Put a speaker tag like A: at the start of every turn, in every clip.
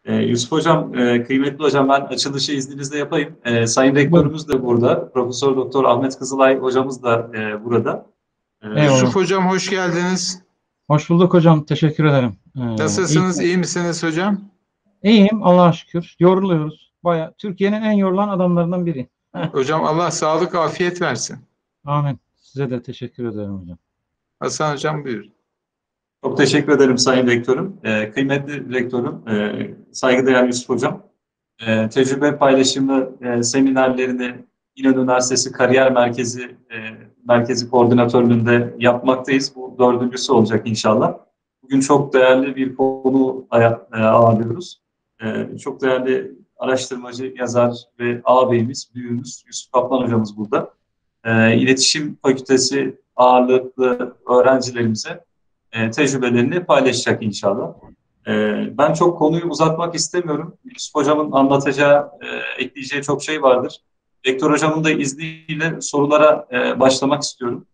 A: Yusuf Hocam, kıymetli hocam ben açılışı izninizle yapayım. Sayın
B: Buyurun.
A: Rektörümüz de burada. Profesör Doktor Ahmet Kızılay hocamız da burada.
B: Eyvallah.
C: Yusuf Hocam hoş geldiniz.
B: Hoş bulduk hocam. Teşekkür ederim.
C: Nasılsınız? İyi misiniz hocam?
B: İyiyim Allah'a şükür. Yoruluyoruz. Bayağı Türkiye'nin en yorulan adamlarından biri.
C: Hocam Allah sağlık, afiyet versin.
B: Amin. Size de teşekkür ederim hocam.
C: Hasan Hocam buyurun.
A: Çok teşekkür ederim Sayın Rektörüm. Kıymetli Rektörüm, saygıdeğer Yusuf Hocam. Tecrübe paylaşımı seminerlerini İnönü Üniversitesi Kariyer Merkezi Koordinatörlüğünde yapmaktayız. Bu dördüncüsü olacak inşallah. Bugün çok değerli bir konu ağırlıyoruz. Çok değerli araştırmacı, yazar ve ağabeyimiz, büyüğümüz Yusuf Kaplan hocamız burada. İletişim Fakültesi ağırlıklı öğrencilerimize tecrübelerini paylaşacak inşallah. Ben çok konuyu uzatmak istemiyorum. Yusuf Hocam'ın anlatacağı, ekleyeceği çok şey vardır. Rektör Hocam'ın da izniyle sorulara başlamak istiyorum.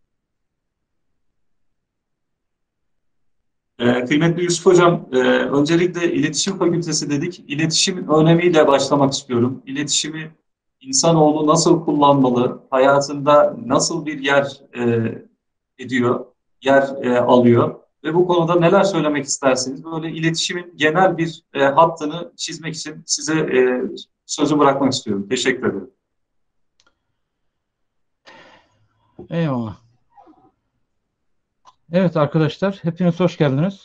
A: Kıymetli Yusuf Hocam, öncelikle İletişim Fakültesi dedik. İletişimin önemiyle başlamak istiyorum. İletişimi insanoğlu nasıl kullanmalı, hayatında nasıl bir yer alıyor ve bu konuda neler söylemek istersiniz? Böyle iletişimin genel bir hattını çizmek için size sözü bırakmak istiyorum. Teşekkür ederim.
B: Eyvallah. Evet arkadaşlar, hepiniz hoş geldiniz.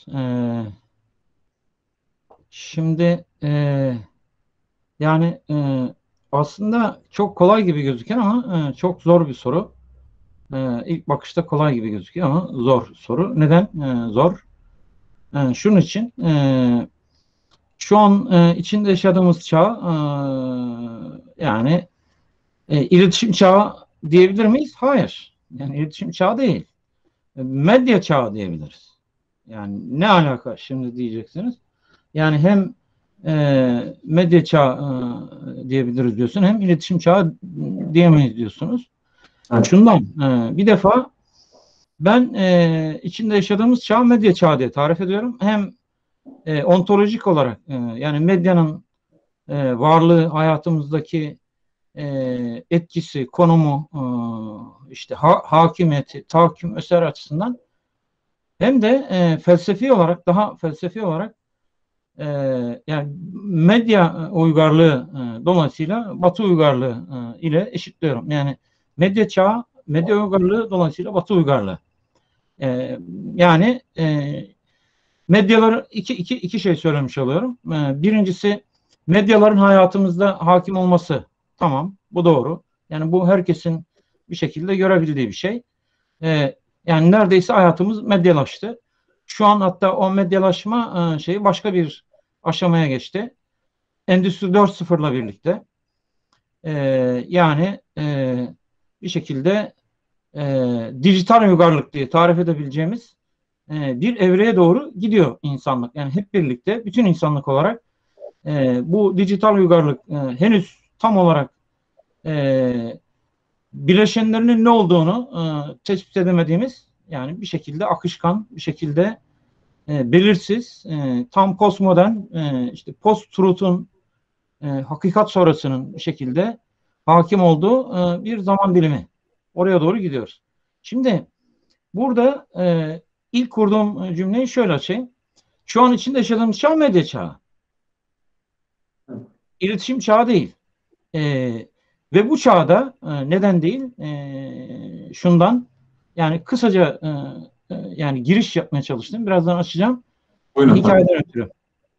B: Şimdi yani aslında çok kolay gibi gözüken ama çok zor bir soru. İlk bakışta kolay gibi gözüküyor ama zor soru. Neden zor? Şunun için şu an içinde yaşadığımız çağ yani iletişim çağı diyebilir miyiz? Hayır. Yani iletişim çağı değil. Medya çağı diyebiliriz. Yani ne alaka şimdi diyeceksiniz. Yani hem medya çağı diyebiliriz diyorsun, hem iletişim çağı diyemeyiz diyorsunuz.
A: Evet.
B: Şundan bir defa ben içinde yaşadığımız çağ medya çağı diye tarif ediyorum. Hem ontolojik olarak yani medyanın varlığı, hayatımızdaki etkisi, konumu, işte hakimiyeti, tahakküm eser açısından, hem de daha felsefi olarak yani medya uygarlığı dolayısıyla Batı uygarlığı ile eşitliyorum. Yani medya çağı, medya uygarlığı dolayısıyla Batı uygarlığı. Yani medyaları iki şey söylemiş oluyorum. Birincisi, medyaların hayatımızda hakim olması. Tamam, bu doğru. Yani bu herkesin bir şekilde görebildiği bir şey. Yani neredeyse hayatımız medyalaştı. Şu an hatta o medyalaşma şeyi başka bir aşamaya geçti. Endüstri 4.0'la birlikte. Yani bir şekilde dijital uygarlık diye tarif edebileceğimiz bir evreye doğru gidiyor insanlık. Yani hep birlikte bütün insanlık olarak bu dijital uygarlık henüz tam olarak bileşenlerinin ne olduğunu tespit edemediğimiz, yani bir şekilde akışkan, bir şekilde belirsiz, tam postmodern, işte post-truth'un hakikat sonrasının bir şekilde hakim olduğu bir zaman dilimi. Oraya doğru gidiyoruz. Şimdi burada ilk kurduğum cümleyi şöyle açayım. Şu an içinde yaşadığımız çağ medya çağı. İletişim çağı değil. Ve bu çağda neden değil? Şundan, yani kısaca yani giriş yapmaya çalıştım. Birazdan açacağım.
A: Buyurun.
B: Hikayeden ötürü.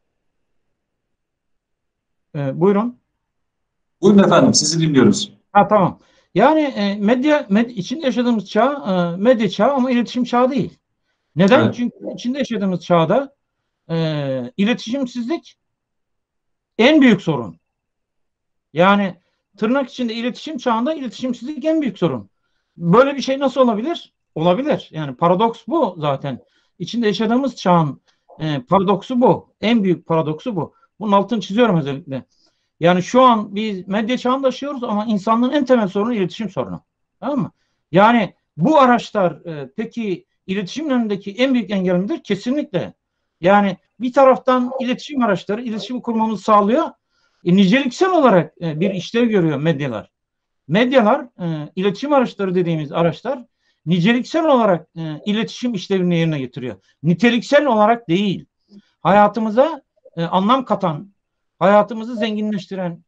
B: Buyurun.
A: Buyurun efendim, sizi dinliyoruz.
B: Tamam. Yani içinde yaşadığımız çağ medya çağı ama iletişim çağı değil. Neden?
A: Evet.
B: Çünkü içinde yaşadığımız çağda iletişimsizlik en büyük sorun. Yani tırnak içinde iletişim çağında iletişimsizlik en büyük sorun. Böyle bir şey nasıl olabilir? Olabilir. Yani paradoks bu zaten. İçinde yaşadığımız çağın paradoksu bu. En büyük paradoksu bu. Bunun altını çiziyorum özellikle. Yani şu an biz medya çağında yaşıyoruz ama insanlığın en temel sorunu iletişim sorunu. Tamam mı? Yani bu araçlar peki iletişimin önündeki en büyük engel midir? Kesinlikle. Yani bir taraftan iletişim araçları iletişim kurmamızı sağlıyor. Niceliksel olarak bir işlev görüyor medyalar. Medyalar, iletişim araçları dediğimiz araçlar niceliksel olarak iletişim işlevini yerine getiriyor. Niteliksel olarak değil. Hayatımıza anlam katan, hayatımızı zenginleştiren,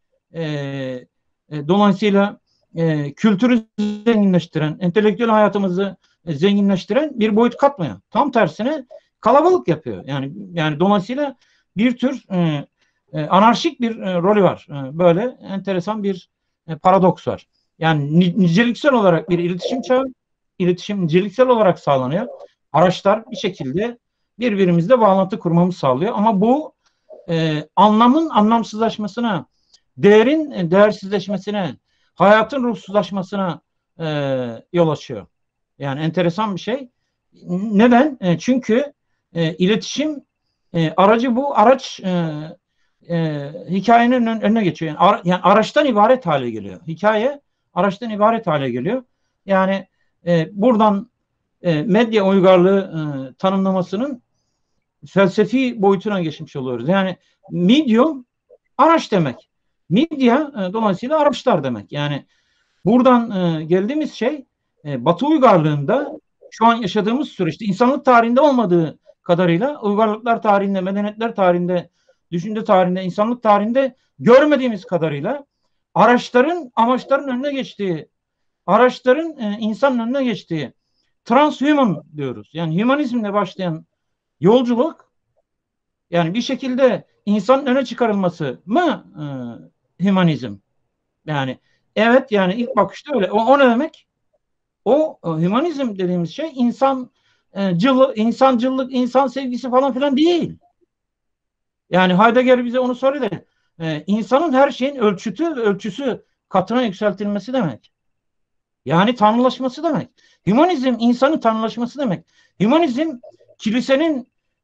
B: dolayısıyla kültürü zenginleştiren, entelektüel hayatımızı zenginleştiren bir boyut katmıyor. Tam tersine kalabalık yapıyor. Yani dolayısıyla bir tür anarşik bir rolü var. Böyle enteresan bir paradoks var. Yani niceliksel olarak bir iletişim çağı, iletişim niceliksel olarak sağlanıyor. Araçlar bir şekilde birbirimizle bağlantı kurmamızı sağlıyor. Ama bu anlamın anlamsızlaşmasına, değerin değersizleşmesine, hayatın ruhsuzlaşmasına yol açıyor. Yani enteresan bir şey. Neden? Çünkü iletişim aracı bu. Araç hikayenin önüne geçiyor. Yani araçtan ibaret hale geliyor. Hikaye araçtan ibaret hale geliyor. Yani buradan medya uygarlığı tanımlamasının felsefi boyutuna geçmiş oluyoruz. Yani medium araç demek. Medya dolayısıyla araçlar demek. Yani buradan geldiğimiz şey Batı uygarlığında şu an yaşadığımız süreçte insanlık tarihinde olmadığı kadarıyla uygarlıklar tarihinde, medeniyetler tarihinde, düşünce tarihinde, insanlık tarihinde görmediğimiz kadarıyla araçların amaçların önüne geçtiği, araçların insanın önüne geçtiği transhuman diyoruz. Yani hümanizmle başlayan yolculuk, yani bir şekilde insanın öne çıkarılması mı hümanizm? Yani evet, yani ilk bakışta öyle. O ne demek? O hümanizm dediğimiz şey insancıllık, insan sevgisi falan filan değil. Yani Heidegger bize onu söyledi. İnsanın her şeyin ölçüsü katına yükseltilmesi demek. Yani tanrılaşması demek. Hümanizm insanın tanrılaşması demek. Hümanizm kilisenin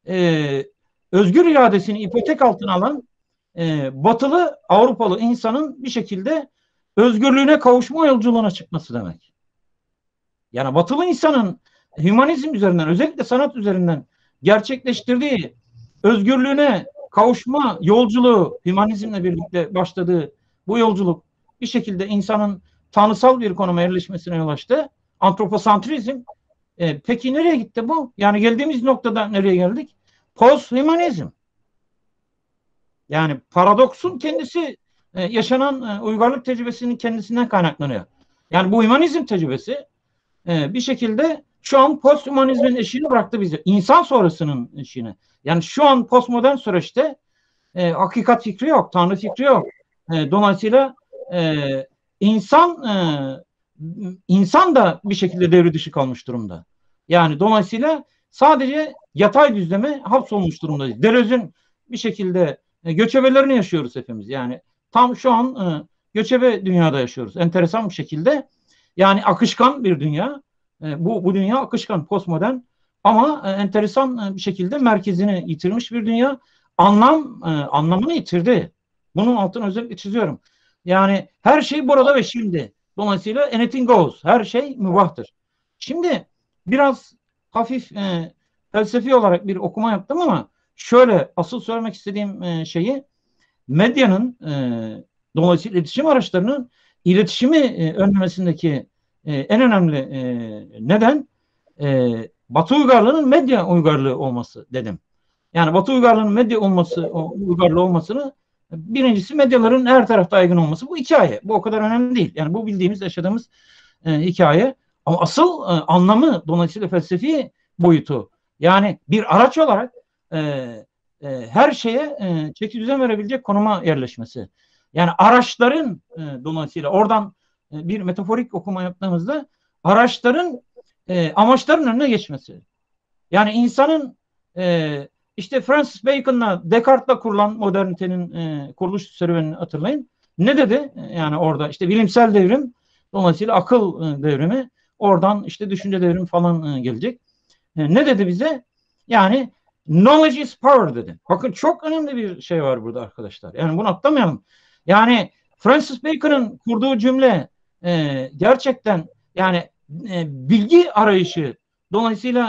B: özgür iradesini ipotek altına alan batılı Avrupalı insanın bir şekilde özgürlüğüne kavuşma yolculuğuna çıkması demek. Yani batılı insanın hümanizm üzerinden, özellikle sanat üzerinden gerçekleştirdiği özgürlüğüne kavuşma yolculuğu, hümanizmle birlikte başladığı bu yolculuk bir şekilde insanın tanrısal bir konuma yerleşmesine yol açtı. Antroposantrizm. Peki nereye gitti bu? Yani geldiğimiz noktada nereye geldik? Post-hümanizm. Yani paradoksun kendisi yaşanan uygarlık tecrübesinin kendisinden kaynaklanıyor. Yani bu hümanizm tecrübesi bir şekilde şu an posthumanizmin eşiğini bıraktı bize. İnsan sonrasının eşiğini. Yani şu an postmodern süreçte hakikat fikri yok, tanrı fikri yok. Dolayısıyla insan insan da bir şekilde devre dışı kalmış durumda. Yani dolayısıyla sadece yatay düzleme hapsolmuş durumdayız. Deleuze'ün bir şekilde göçebelerini yaşıyoruz hepimiz. Yani tam şu an göçebe dünyada yaşıyoruz. Enteresan bir şekilde. Yani akışkan bir dünya. Bu dünya akışkan, postmodern ama enteresan bir şekilde merkezini yitirmiş bir dünya. Anlamını yitirdi. Bunun altını özellikle çiziyorum. Yani her şey burada ve şimdi. Dolayısıyla anything goes. Her şey mübahtır. Şimdi biraz hafif felsefi olarak bir okuma yaptım ama şöyle asıl söylemek istediğim şeyi medyanın dolayısıyla iletişim araçlarının iletişimi önlemesindeki en önemli neden Batı uygarlığının medya uygarlığı olması dedim. Yani Batı uygarlığının medya uygarlığı olmasını birincisi medyaların her tarafta yaygın olması. Bu hikaye. Bu o kadar önemli değil. Yani bu bildiğimiz, yaşadığımız hikaye. Ama asıl anlamı dolayısıyla felsefi boyutu. Yani bir araç olarak her şeye çeki düzen verebilecek konuma yerleşmesi. Yani araçların dolayısıyla oradan bir metaforik okuma yaptığımızda araçların amaçların önüne geçmesi. Yani insanın işte Francis Bacon'la Descartes'la kurulan modernitenin kuruluş serüvenini hatırlayın. Ne dedi? Yani orada işte bilimsel devrim, dolayısıyla akıl devrimi, oradan işte düşünce devrimi falan gelecek. Ne dedi bize? Yani knowledge is power dedi. Bakın çok önemli bir şey var burada arkadaşlar. Yani bunu atlamayalım. Yani Francis Bacon'ın kurduğu cümle gerçekten yani bilgi arayışı, dolayısıyla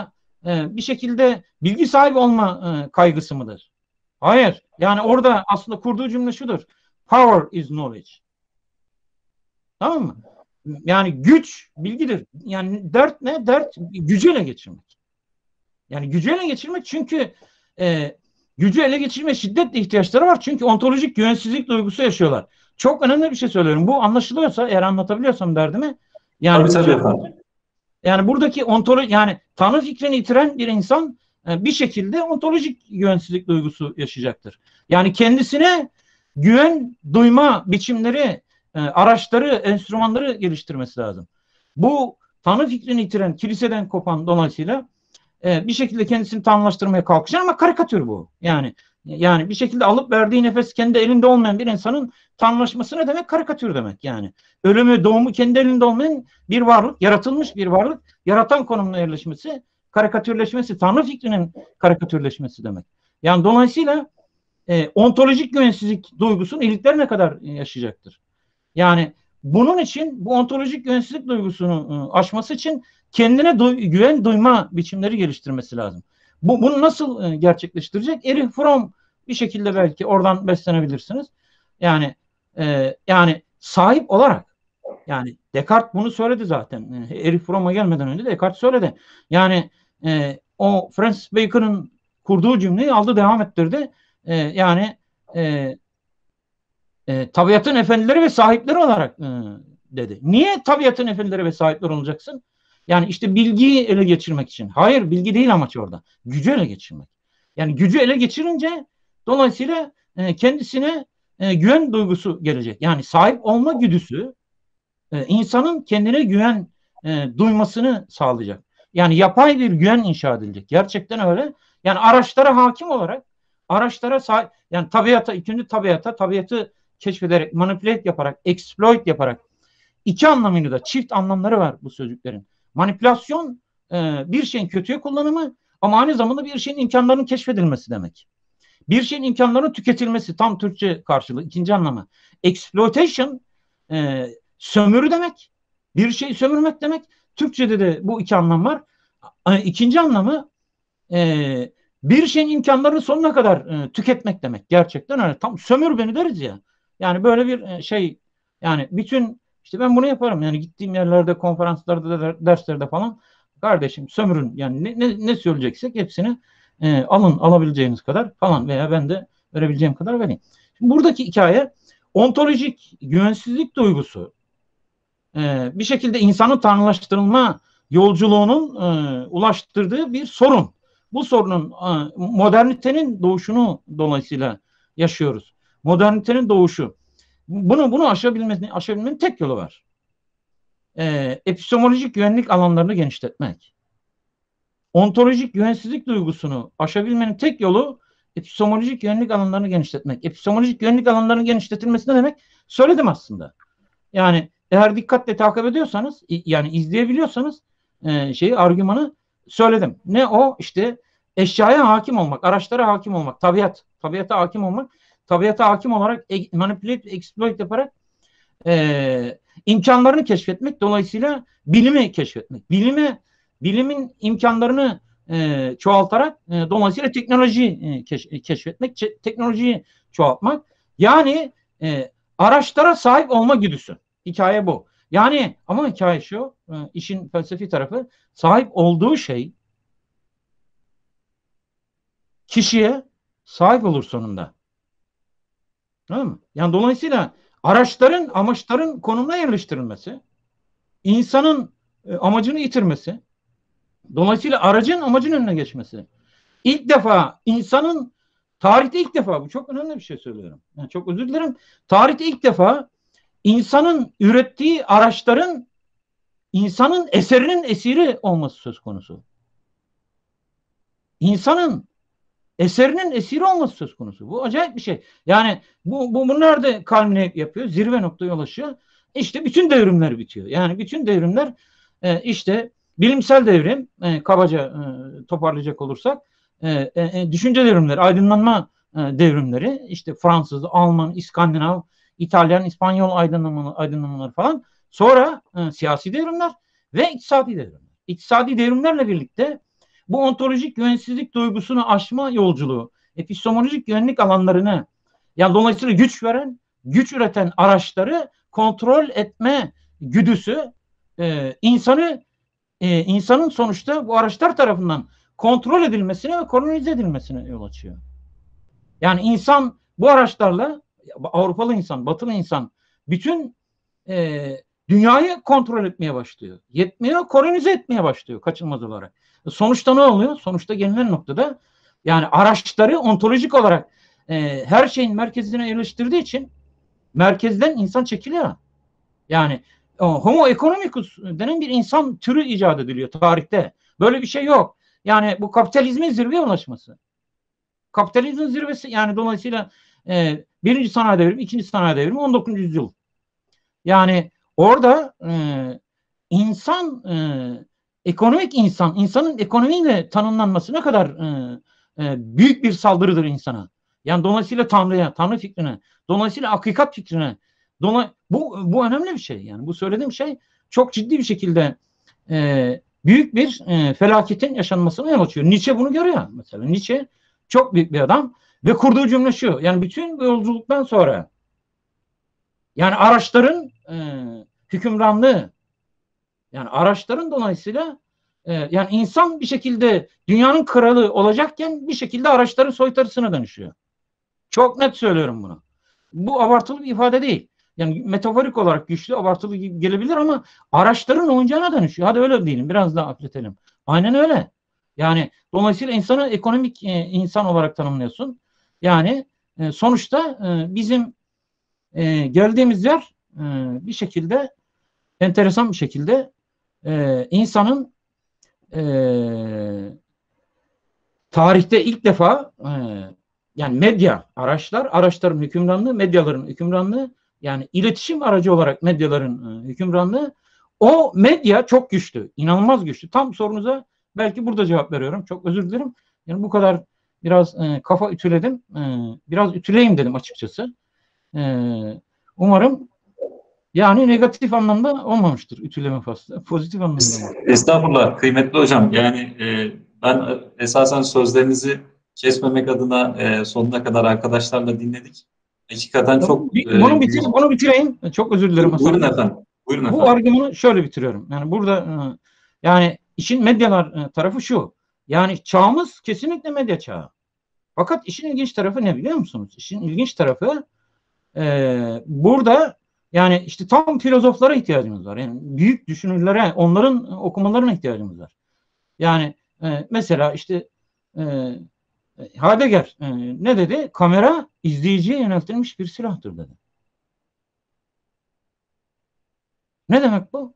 B: bir şekilde bilgi sahibi olma kaygısı mıdır? Hayır. Yani orada aslında kurduğu cümle şudur. Power is knowledge. Tamam mı? Yani güç bilgidir. Yani dert ne? Dert gücü ele geçirmek. Yani gücü ele geçirmek çünkü gücü ele geçirme şiddetle ihtiyaçları var. Çünkü ontolojik güvensizlik duygusu yaşıyorlar. Çok önemli bir şey söylüyorum. Bu anlaşılıyorsa, eğer anlatabiliyorsam derdimi, yani
A: Tabii efendim.
B: yani buradaki yani Tanrı fikrini yitiren bir insan bir şekilde ontolojik güvensizlik duygusu yaşayacaktır. Yani kendisine güven duyma biçimleri, araçları, enstrümanları geliştirmesi lazım. Bu Tanrı fikrini yitiren, kiliseden kopan dolayısıyla bir şekilde kendisini tanrılaştırmaya kalkışan, ama karikatür bu. Yani bir şekilde alıp verdiği nefes kendi elinde olmayan bir insanın tanrılaşması ne demek? Karikatür demek yani. Ölümü, doğumu kendi elinde olmayan bir varlık, yaratılmış bir varlık, yaratan konumuna yerleşmesi, karikatürleşmesi, Tanrı fikrinin karikatürleşmesi demek. Yani dolayısıyla ontolojik güvensizlik duygusunu iliklerine kadar yaşayacaktır. Yani bunun için, bu ontolojik güvensizlik duygusunu aşması için kendine güven duyma biçimleri geliştirmesi lazım. Bunu nasıl gerçekleştirecek? Erich Fromm bir şekilde belki oradan beslenebilirsiniz. Yani sahip olarak, yani Descartes bunu söyledi zaten. Erich Fromm'a gelmeden önce Descartes söyledi. Yani o Francis Bacon'ın kurduğu cümleyi aldı, devam ettirdi. Yani tabiatın efendileri ve sahipleri olarak dedi. Niye tabiatın efendileri ve sahipleri olacaksın? Yani işte bilgiyi ele geçirmek için. Hayır, bilgi değil amaç orada. Gücü ele geçirmek. Yani gücü ele geçirince dolayısıyla kendisine güven duygusu gelecek. Yani sahip olma güdüsü insanın kendine güven duymasını sağlayacak. Yani yapay bir güven inşa edilecek. Gerçekten öyle. Yani araçlara hakim olarak, araçlara sahip, yani tabiatı keşfederek, manipüle yaparak, exploit yaparak, iki anlamıyla da çift anlamları var bu sözcüklerin. Manipülasyon bir şeyin kötüye kullanımı, ama aynı zamanda bir şeyin imkanlarının keşfedilmesi demek. Bir şeyin imkanlarının tüketilmesi, tam Türkçe karşılığı, ikinci anlamı. Exploitation sömürü demek. Bir şeyi sömürmek demek. Türkçe'de de bu iki anlam var. İkinci anlamı bir şeyin imkanlarını sonuna kadar tüketmek demek. Gerçekten öyle. Tam sömür beni deriz ya. Yani böyle bir şey, yani bütün, işte ben bunu yaparım. Yani gittiğim yerlerde, konferanslarda, derslerde falan, kardeşim sömürün. Yani ne söyleyeceksek hepsini alabileceğiniz kadar falan, veya ben de verebileceğim kadar vereyim. Şimdi buradaki hikaye, ontolojik güvensizlik duygusu bir şekilde insanın tanrılaştırılma yolculuğunun ulaştırdığı bir sorun. Bu sorunun modernitenin doğuşunu dolayısıyla yaşıyoruz. Modernitenin doğuşu. Bunu aşabilmenin tek yolu var. Epistemolojik güvenlik alanlarını genişletmek. Ontolojik güvensizlik duygusunu aşabilmenin tek yolu epistemolojik güvenlik alanlarını genişletmek. Epistemolojik güvenlik alanlarının genişletilmesi ne demek? Söyledim aslında. Yani eğer dikkatle takip ediyorsanız, yani izleyebiliyorsanız argümanı söyledim. Ne o? İşte eşyaya hakim olmak, araçlara hakim olmak, tabiata hakim olmak, tabiata hakim olarak manipüle, exploit yaparak imkanlarını keşfetmek, dolayısıyla bilimi keşfetmek. Bilimin imkanlarını çoğaltarak dolayısıyla teknolojiyi keşfetmek, teknolojiyi çoğaltmak. Yani araçlara sahip olma güdüsü. Hikaye bu. Yani ama hikaye şu, işin felsefi tarafı, sahip olduğu şey kişiye sahip olur sonunda. Tamam mı? Yani dolayısıyla araçların, amaçların konumuna yerleştirilmesi, insanın amacını yitirmesi, dolayısıyla aracın amacın önüne geçmesi. İlk defa insanın, tarihte ilk defa, bu çok önemli bir şey söylüyorum. Yani çok özür dilerim. Tarihte ilk defa insanın ürettiği araçların insanın eserinin esiri olması söz konusu. İnsanın eserinin esiri olması söz konusu. Bu acayip bir şey. Yani bu nerede kalbine yapıyor? Zirve noktaya ulaşıyor. İşte bütün devrimler bitiyor. Yani bütün devrimler işte bilimsel devrim, kabaca toparlayacak olursak, düşünce devrimleri, aydınlanma devrimleri, işte Fransız, Alman, İskandinav, İtalyan, İspanyol aydınlanmaları falan. Sonra siyasi devrimler ve iktisadi devrimler. İktisadi devrimlerle birlikte bu ontolojik güvensizlik duygusunu aşma yolculuğu, epistemolojik güvenlik alanlarını, yani dolayısıyla güç veren, güç üreten araçları kontrol etme güdüsü insanın sonuçta bu araçlar tarafından kontrol edilmesine ve kolonize edilmesine yol açıyor. Yani insan bu araçlarla, Avrupalı insan, Batılı insan bütün dünyayı kontrol etmeye başlıyor. Yetmiyor, kolonize etmeye başlıyor kaçınılmaz olarak. Sonuçta ne oluyor? Sonuçta gelinen noktada yani araçları ontolojik olarak her şeyin merkezine yerleştirdiği için merkezden insan çekiliyor. Yani Homo economicus denen bir insan türü icat ediliyor tarihte. Böyle bir şey yok. Yani bu kapitalizmin zirveye ulaşması. Kapitalizmin zirvesi, yani dolayısıyla birinci sanayi devrimi, ikinci sanayi devrimi 19. yüzyıl. Yani orada insan, ekonomik insan, insanın ekonomiyle tanımlanması ne kadar büyük bir saldırıdır insana. Yani dolayısıyla Tanrı'ya, Tanrı fikrine, dolayısıyla hakikat fikrine. Bu önemli bir şey. Yani bu söylediğim şey çok ciddi bir şekilde büyük bir felaketin yaşanmasına yol açıyor. Nietzsche bunu görüyor mesela. Nietzsche çok büyük bir adam ve kurduğu cümle şu: yani bütün bu yolculuktan sonra yani araçların hükümranlığı, yani araçların dolayısıyla yani insan bir şekilde dünyanın kralı olacakken bir şekilde araçların soytarısına dönüşüyor. Çok net söylüyorum bunu. Bu abartılı bir ifade değil. Yani metaforik olarak güçlü, abartılı gelebilir ama araçların oyuncağına dönüşüyor. Hadi öyle diyelim, biraz daha hafifletelim. Aynen öyle. Yani dolayısıyla insanı ekonomik insan olarak tanımlıyorsun. Yani sonuçta bizim geldiğimiz yer bir şekilde, enteresan bir şekilde insanın tarihte ilk defa yani medya, araçların hükümranlığı, medyaların hükümranlığı, yani iletişim aracı olarak medyaların hükümranlığı, o medya çok güçlü, inanılmaz güçlü. Tam sorunuza belki burada cevap veriyorum. Çok özür dilerim. Yani bu kadar biraz kafa ütüledim. Biraz ütüleyim dedim açıkçası. Umarım yani negatif anlamda olmamıştır ütüleme faslı. Pozitif anlamda mı?
A: Estağfurullah kıymetli hocam. Yani ben esasen sözlerinizi kesmemek adına sonuna kadar arkadaşlarla dinledik. Hakikaten çok
B: Bunu bitireyim. Çok özür dilerim Hasan
A: buyurun
B: Bey.
A: efendim. Buyurun
B: Bu
A: efendim.
B: argümanı şöyle bitiriyorum. Yani burada yani işin medyalar tarafı şu: yani çağımız kesinlikle medya çağı. Fakat işin ilginç tarafı ne biliyor musunuz? İşin ilginç tarafı burada yani işte tam filozoflara ihtiyacımız var. Yani büyük düşünürlere, onların okumalarına ihtiyacımız var. Yani mesela işte Heidegger ne dedi? Kamera izleyiciye yöneltilmiş bir silahtır dedi. Ne demek bu?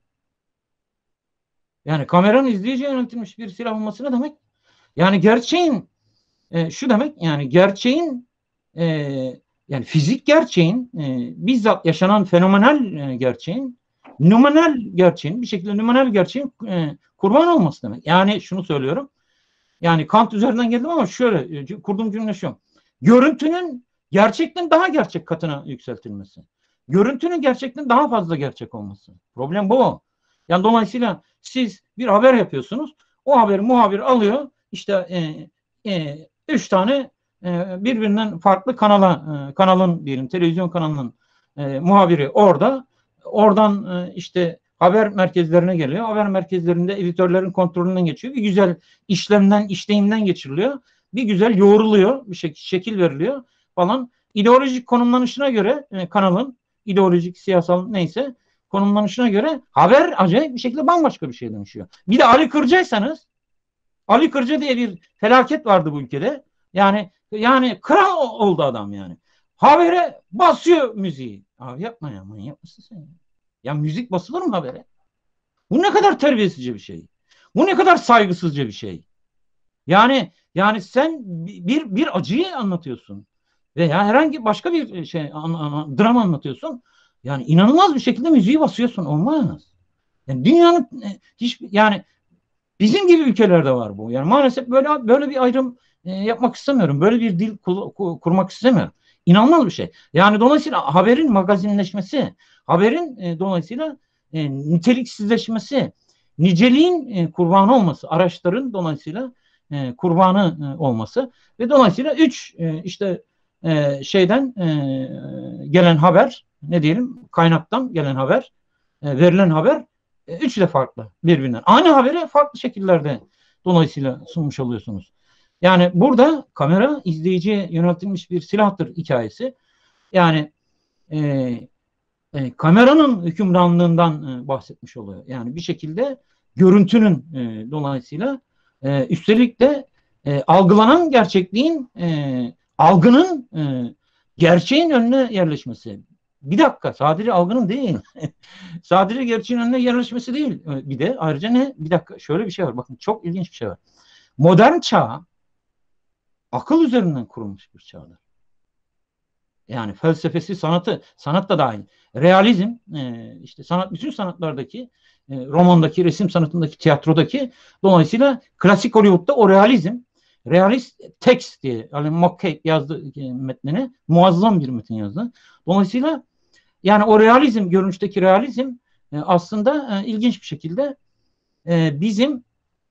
B: Yani kameranın izleyiciye yöneltilmiş bir silah olması ne demek? Yani gerçeğin şu demek, yani gerçeğin yani fizik gerçeğin bizzat yaşanan fenomenal gerçeğin, numenal gerçeğin, bir şekilde numenal gerçeğin kurban olması demek. Yani şunu söylüyorum. Yani Kant üzerinden geldim ama şöyle kurduğum cümle şu: görüntünün gerçekten daha gerçek katına yükseltilmesi. Görüntünün gerçekten daha fazla gerçek olması. Problem bu. Yani dolayısıyla siz bir haber yapıyorsunuz. O haberi muhabir alıyor. İşte 3 tane birbirinden farklı kanalın diyelim, televizyon kanalının muhabiri orada. Oradan işte haber merkezlerine geliyor. Haber merkezlerinde editörlerin kontrolünden geçiyor. Bir güzel işleyimden geçiriliyor. Bir güzel yoğruluyor. Bir şekil veriliyor falan. İdeolojik konumlanışına göre kanalın ideolojik, siyasal neyse konumlanışına göre haber acayip bir şekilde bambaşka bir şeye dönüşüyor. Bir de Ali Kırca'ysanız, Ali Kırca diye bir felaket vardı bu ülkede. Yani kral oldu adam yani. Habere basıyor müziği. Abi yapma ya, manyak mısın sen? Ya müzik basılır mı habere? Bu ne kadar terbiyesizce bir şey. Bu ne kadar saygısızca bir şey. Yani sen bir acıyı anlatıyorsun veya herhangi başka bir şey dram anlatıyorsun. Yani inanılmaz bir şekilde müziği basıyorsun. Olmaz. Yani dünyanın yani bizim gibi ülkelerde var bu. Yani maalesef böyle bir ayrım yapmak istemiyorum. Böyle bir dil kurmak istemiyorum. İnanılmaz bir şey. Yani dolayısıyla haberin magazinleşmesi, haberin dolayısıyla niteliksizleşmesi, niceliğin kurbanı olması, araçların dolayısıyla kurbanı olması ve dolayısıyla 3 şeyden gelen haber, ne diyelim, kaynaktan gelen haber, verilen haber üçü de farklı birbirinden. Aynı haberi farklı şekillerde dolayısıyla sunmuş oluyorsunuz. Yani burada kamera izleyiciye yöneltilmiş bir silahtır hikayesi. Yani kameranın hükümranlığından bahsetmiş oluyor. Yani bir şekilde görüntünün dolayısıyla üstelik de algılanan gerçekliğin algının gerçeğin önüne yerleşmesi. Bir dakika, sadece algının değil. Sadece gerçeğin önüne yerleşmesi değil. Bir de ayrıca ne? Bir dakika, şöyle bir şey var. Bakın, çok ilginç bir şey var. Modern çağ akıl üzerinden kurulmuş bir çağdır. Yani felsefesi, sanat da dahil. Realizm, işte sanat, bütün sanatlardaki, romandaki, resim sanatındaki, tiyatrodaki, dolayısıyla klasik Hollywood'da o realist text diye, yani McKay yazdı metnini, muazzam bir metin yazdı. Dolayısıyla yani o realizm, görünüşteki realizm aslında ilginç bir şekilde bizim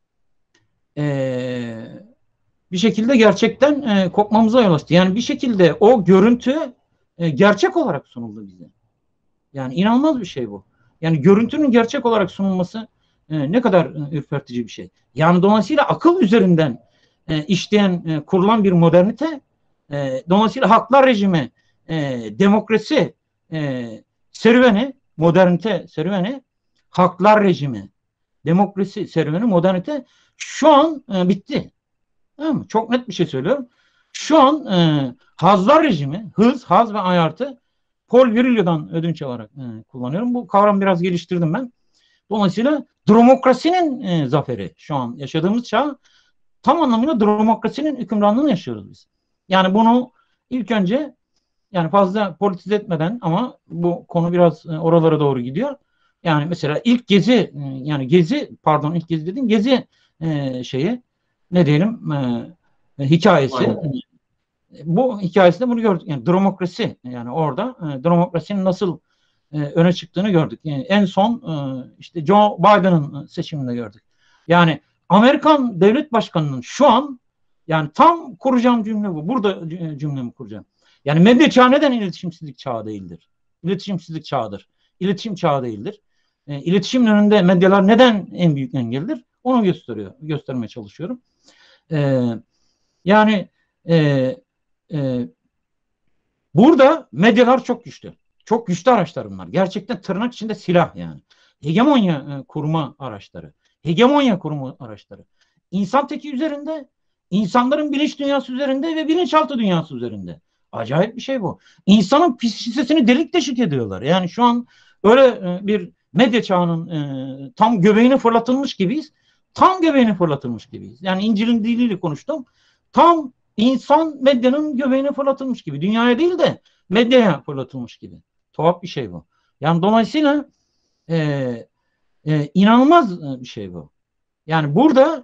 B: bir şekilde gerçekten kopmamıza yol açtı. Yani bir şekilde o görüntü gerçek olarak sunuldu bize. Yani inanılmaz bir şey bu. Yani görüntünün gerçek olarak sunulması ne kadar ürpertici bir şey. Yani dolayısıyla akıl üzerinden işleyen, kurulan bir modernite, dolayısıyla haklar rejimi, demokrasi serüveni, modernite serüveni, haklar rejimi, demokrasi serüveni, modernite şu an bitti. Tamam mı? Çok net bir şey söylüyorum. Şu an hazlar rejimi, haz ve ayartı Paul Virilio'dan ödünç alarak kullanıyorum. Bu kavramı biraz geliştirdim ben. Dolayısıyla demokrasinin zaferi, şu an yaşadığımız çağ tam anlamıyla demokrasinin hükümranlığını yaşıyoruz biz. Yani bunu ilk önce, yani fazla politize etmeden, ama bu konu biraz oralara doğru gidiyor. Yani mesela ilk gezi, ilk gezi dedim, gezi şeyi, ne diyelim, hikayesi.
A: Aynen.
B: Bu hikayesinde bunu gördük. Yani demokrasi, yani orada demokrasinin nasıl öne çıktığını gördük. Yani en son işte Joe Biden'ın seçiminde gördük. Yani Amerikan devlet başkanının şu an, yani tam kuracağım cümle bu. Burada cümlemi kuracağım. Yani medya çağı neden iletişimsizlik çağı değildir? İletişimsizlik çağıdır. İletişim çağı değildir. İletişimin önünde medyalar neden en büyük engeldir? Onu göstermeye çalışıyorum. Yani burada medyalar çok güçlü. Çok güçlü araçlar bunlar. Gerçekten tırnak içinde silah yani. Hegemonya kurma araçları. Hegemonya kurma araçları. İnsan teki üzerinde, insanların bilinç dünyası üzerinde ve bilinçaltı dünyası üzerinde. Acayip bir şey bu. İnsanın psikolojisini delik deşik ediyorlar. Yani şu an öyle bir medya çağının tam göbeğine fırlatılmış gibiyiz. Tam göbeğine fırlatılmış gibiyiz. Yani İncil'in diliyle konuştum. Tam insan medyanın göbeğine fırlatılmış gibi. Dünyaya değil de medyaya fırlatılmış gibi. Tuhaf bir şey bu. Yani dolayısıyla inanılmaz bir şey bu. Yani burada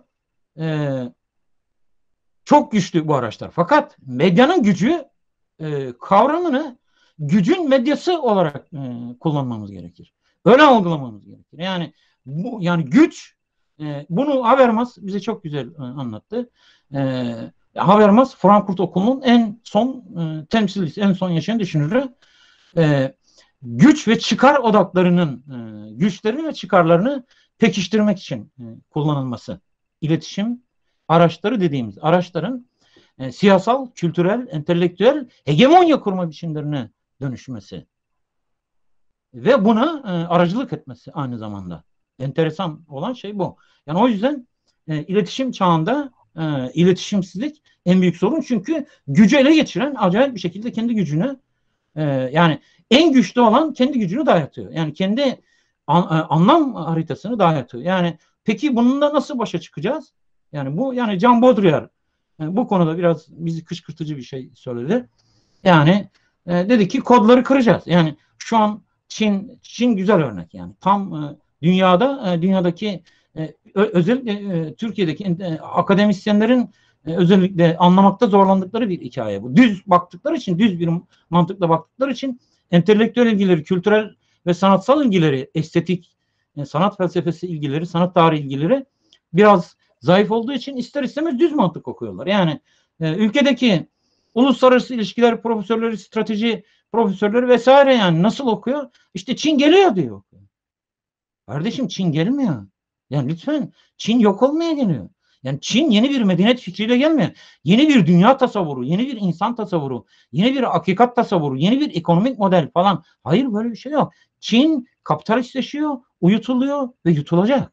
B: çok güçlü bu araçlar. Fakat medyanın gücü kavramını gücün medyası olarak kullanmamız gerekir. Öyle algılamamız gerekir. Yani yani güç, bunu Habermas bize çok güzel anlattı. Habermas, Frankfurt Okulu'nun en son temsilcisi, en son yaşayan düşünürü. Güç ve çıkar odaklarının güçlerini ve çıkarlarını pekiştirmek için kullanılması. İletişim araçları dediğimiz araçların siyasal, kültürel, entelektüel hegemonya kurma biçimlerine dönüşmesi ve buna aracılık etmesi aynı zamanda. Enteresan olan şey bu. Yani o yüzden iletişim çağında iletişimsizlik en büyük sorun, çünkü gücü ele geçiren acayip bir şekilde kendi gücünü, yani en güçlü olan kendi gücünü dayatıyor. Yani kendi anlam haritasını dayatıyor. Yani peki bununla nasıl başa çıkacağız? Yani bu, yani Jean Baudrillard bu konuda biraz bizi kışkırtıcı bir şey söyledi. Yani dedi ki kodları kıracağız. Yani şu an Çin güzel örnek yani. Tam dünyadaki özellikle Türkiye'deki akademisyenlerin özellikle anlamakta zorlandıkları bir hikaye bu. Düz baktıkları için, düz bir mantıkla baktıkları için entelektüel ilgileri, kültürel ve sanatsal ilgileri, estetik, sanat felsefesi ilgileri, sanat tarihi ilgileri biraz zayıf olduğu için ister istemez düz mantık okuyorlar. Yani ülkedeki uluslararası ilişkiler profesörleri, strateji profesörleri vesaire yani nasıl okuyor? İşte Çin geliyor diyor. Kardeşim Çin gelmiyor. Yani lütfen Çin yok olmaya geliyor. Yani Çin yeni bir medeniyet fikriyle gelmiyor. Yeni bir dünya tasavvuru, yeni bir insan tasavvuru, yeni bir hakikat tasavvuru, yeni bir ekonomik model falan. Hayır böyle bir şey yok. Çin kapitalistleşiyor, uyutuluyor ve yutulacak.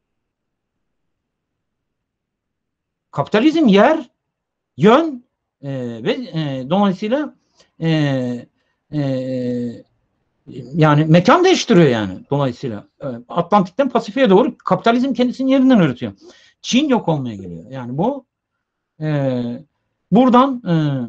B: Kapitalizm yer, yön ve dolayısıyla e, e, yani mekan değiştiriyor yani dolayısıyla. Atlantik'ten Pasifik'e doğru kapitalizm kendisini yerinden üretiyor. Çin yok olmaya geliyor. Yani bu e, buradan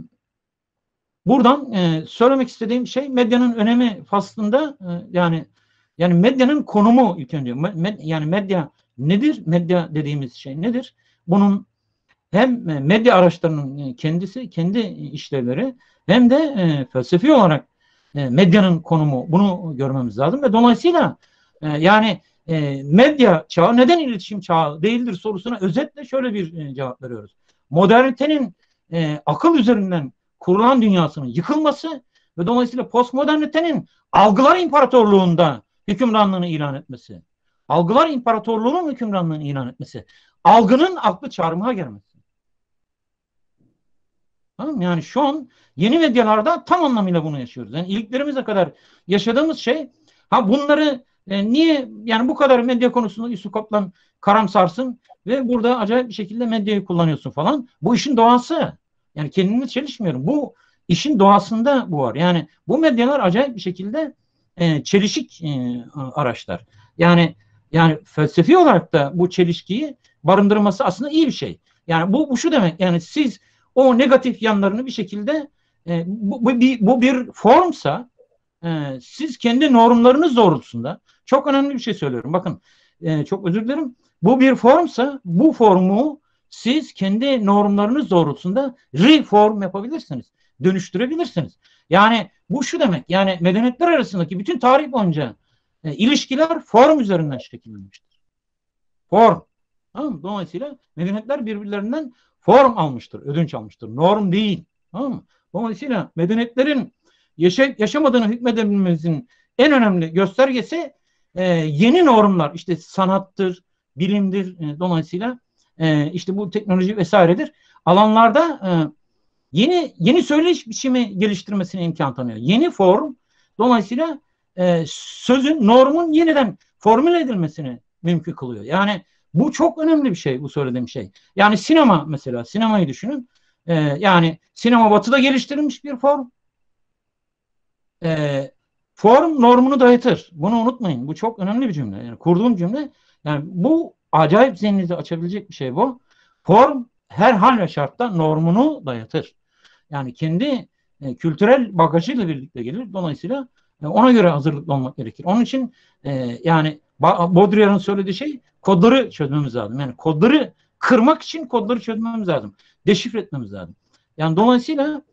B: söylemek istediğim şey medyanın önemi faslında yani medyanın konumu ilk önce. Yani medya nedir? Medya dediğimiz şey nedir? Bunun hem medya araçlarının kendisi, kendi işlevleri hem de felsefi olarak medyanın konumu bunu görmemiz lazım ve dolayısıyla medya çağı neden iletişim çağı değildir sorusuna özetle şöyle bir cevap veriyoruz. Modernitenin akıl üzerinden kurulan dünyasının yıkılması ve dolayısıyla postmodernitenin algılar imparatorluğunda hükümranlığını ilan etmesi. Algılar imparatorluğunun hükümranlığını ilan etmesi. Algının aklı çarmıha gelmesi. Tamam mı? Yani şu an yeni medyalarda tam anlamıyla bunu yaşıyoruz. Yani iliklerimize kadar yaşadığımız şey bunları niye yani bu kadar medya konusunda Yusuf Kaplan karamsarsın ve burada acayip bir şekilde medyayı kullanıyorsun falan. Bu işin doğası. Yani kendimle çelişmiyorum. Bu işin doğasında bu var. Yani bu medyalar acayip bir şekilde çelişik araçlar. Yani felsefi olarak da bu çelişkiyi barındırması aslında iyi bir şey. Yani bu şu demek. Yani siz o negatif yanlarını bir şekilde bu bir formsa siz kendi normlarınız doğrultusunda çok önemli bir şey söylüyorum. Bakın çok özür dilerim. Bu bir formsa bu formu siz kendi normlarınız doğrultusunda reform yapabilirsiniz. Dönüştürebilirsiniz. Yani bu şu demek. Yani medeniyetler arasındaki bütün tarih boyunca ilişkiler form üzerinden şekillenmiştir. Form. Tamam mı? Dolayısıyla medeniyetler birbirlerinden form almıştır, ödünç almıştır. Norm değil. Tamam mı? Dolayısıyla medeniyetlerin yaşamadığını hükmedebilmemizin en önemli göstergesi yeni normlar. İşte sanattır, bilimdir. Dolayısıyla işte bu teknoloji vesairedir. Alanlarda yeni söyleyiş biçimi geliştirmesine imkan tanıyor. Yeni form dolayısıyla sözün, normun yeniden formüle edilmesini mümkün kılıyor. Yani bu çok önemli bir şey, bu söylediğim şey. Yani sinema mesela, sinemayı düşünün. Yani sinema batıda geliştirilmiş bir form. Form normunu dayatır. Bunu unutmayın. Bu çok önemli bir cümle. Yani kurduğum cümle. Yani bu acayip zihninizi açabilecek bir şey bu. Form her hal ve şartta normunu dayatır. Yani kendi kültürel bagajıyla birlikte gelir. Dolayısıyla ona göre hazırlıklı olmak gerekir. Onun için yani Baudrillard'ın söylediği şey kodları çözmemiz lazım. Yani kodları kırmak için kodları çözmemiz lazım. Deşifre etmemiz lazım. Yani dolayısıyla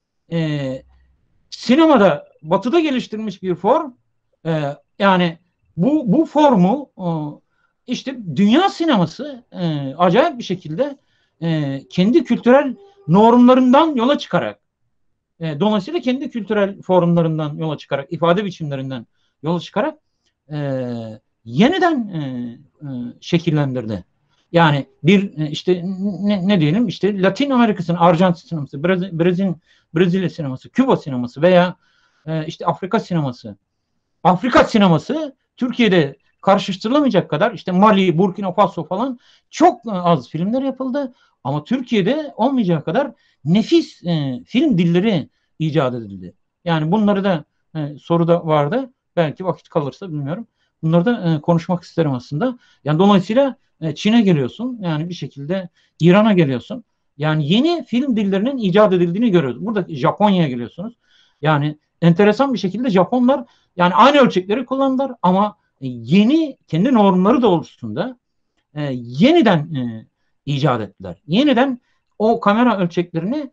B: sinemada batıda geliştirilmiş bir form yani bu formu işte dünya sineması acayip bir şekilde kendi kültürel normlarından yola çıkarak dolayısıyla kendi kültürel formlarından yola çıkarak, ifade biçimlerinden yola çıkarak yeniden şekillendirdi. Yani işte ne diyelim işte Latin Amerika'sının Arjantin sineması, Brezilya sineması, Küba sineması veya işte Afrika sineması. Afrika sineması Türkiye'de karşılaştırılamayacak kadar işte Mali, Burkina Faso falan çok az filmler yapıldı. Ama Türkiye'de olmayacağı kadar nefis film dilleri icat edildi. Yani bunları da soruda vardı. Belki vakit kalırsa bilmiyorum. Bunları da konuşmak isterim aslında. Yani dolayısıyla Çin'e geliyorsun. Yani bir şekilde İran'a geliyorsun. Yani yeni film dillerinin icat edildiğini görüyoruz. Burada Japonya'ya geliyorsunuz. Yani enteresan bir şekilde Japonlar yani aynı ölçekleri kullandılar ama yeni kendi normları doğrultusunda yeniden icat ettiler. Yeniden o kamera ölçeklerini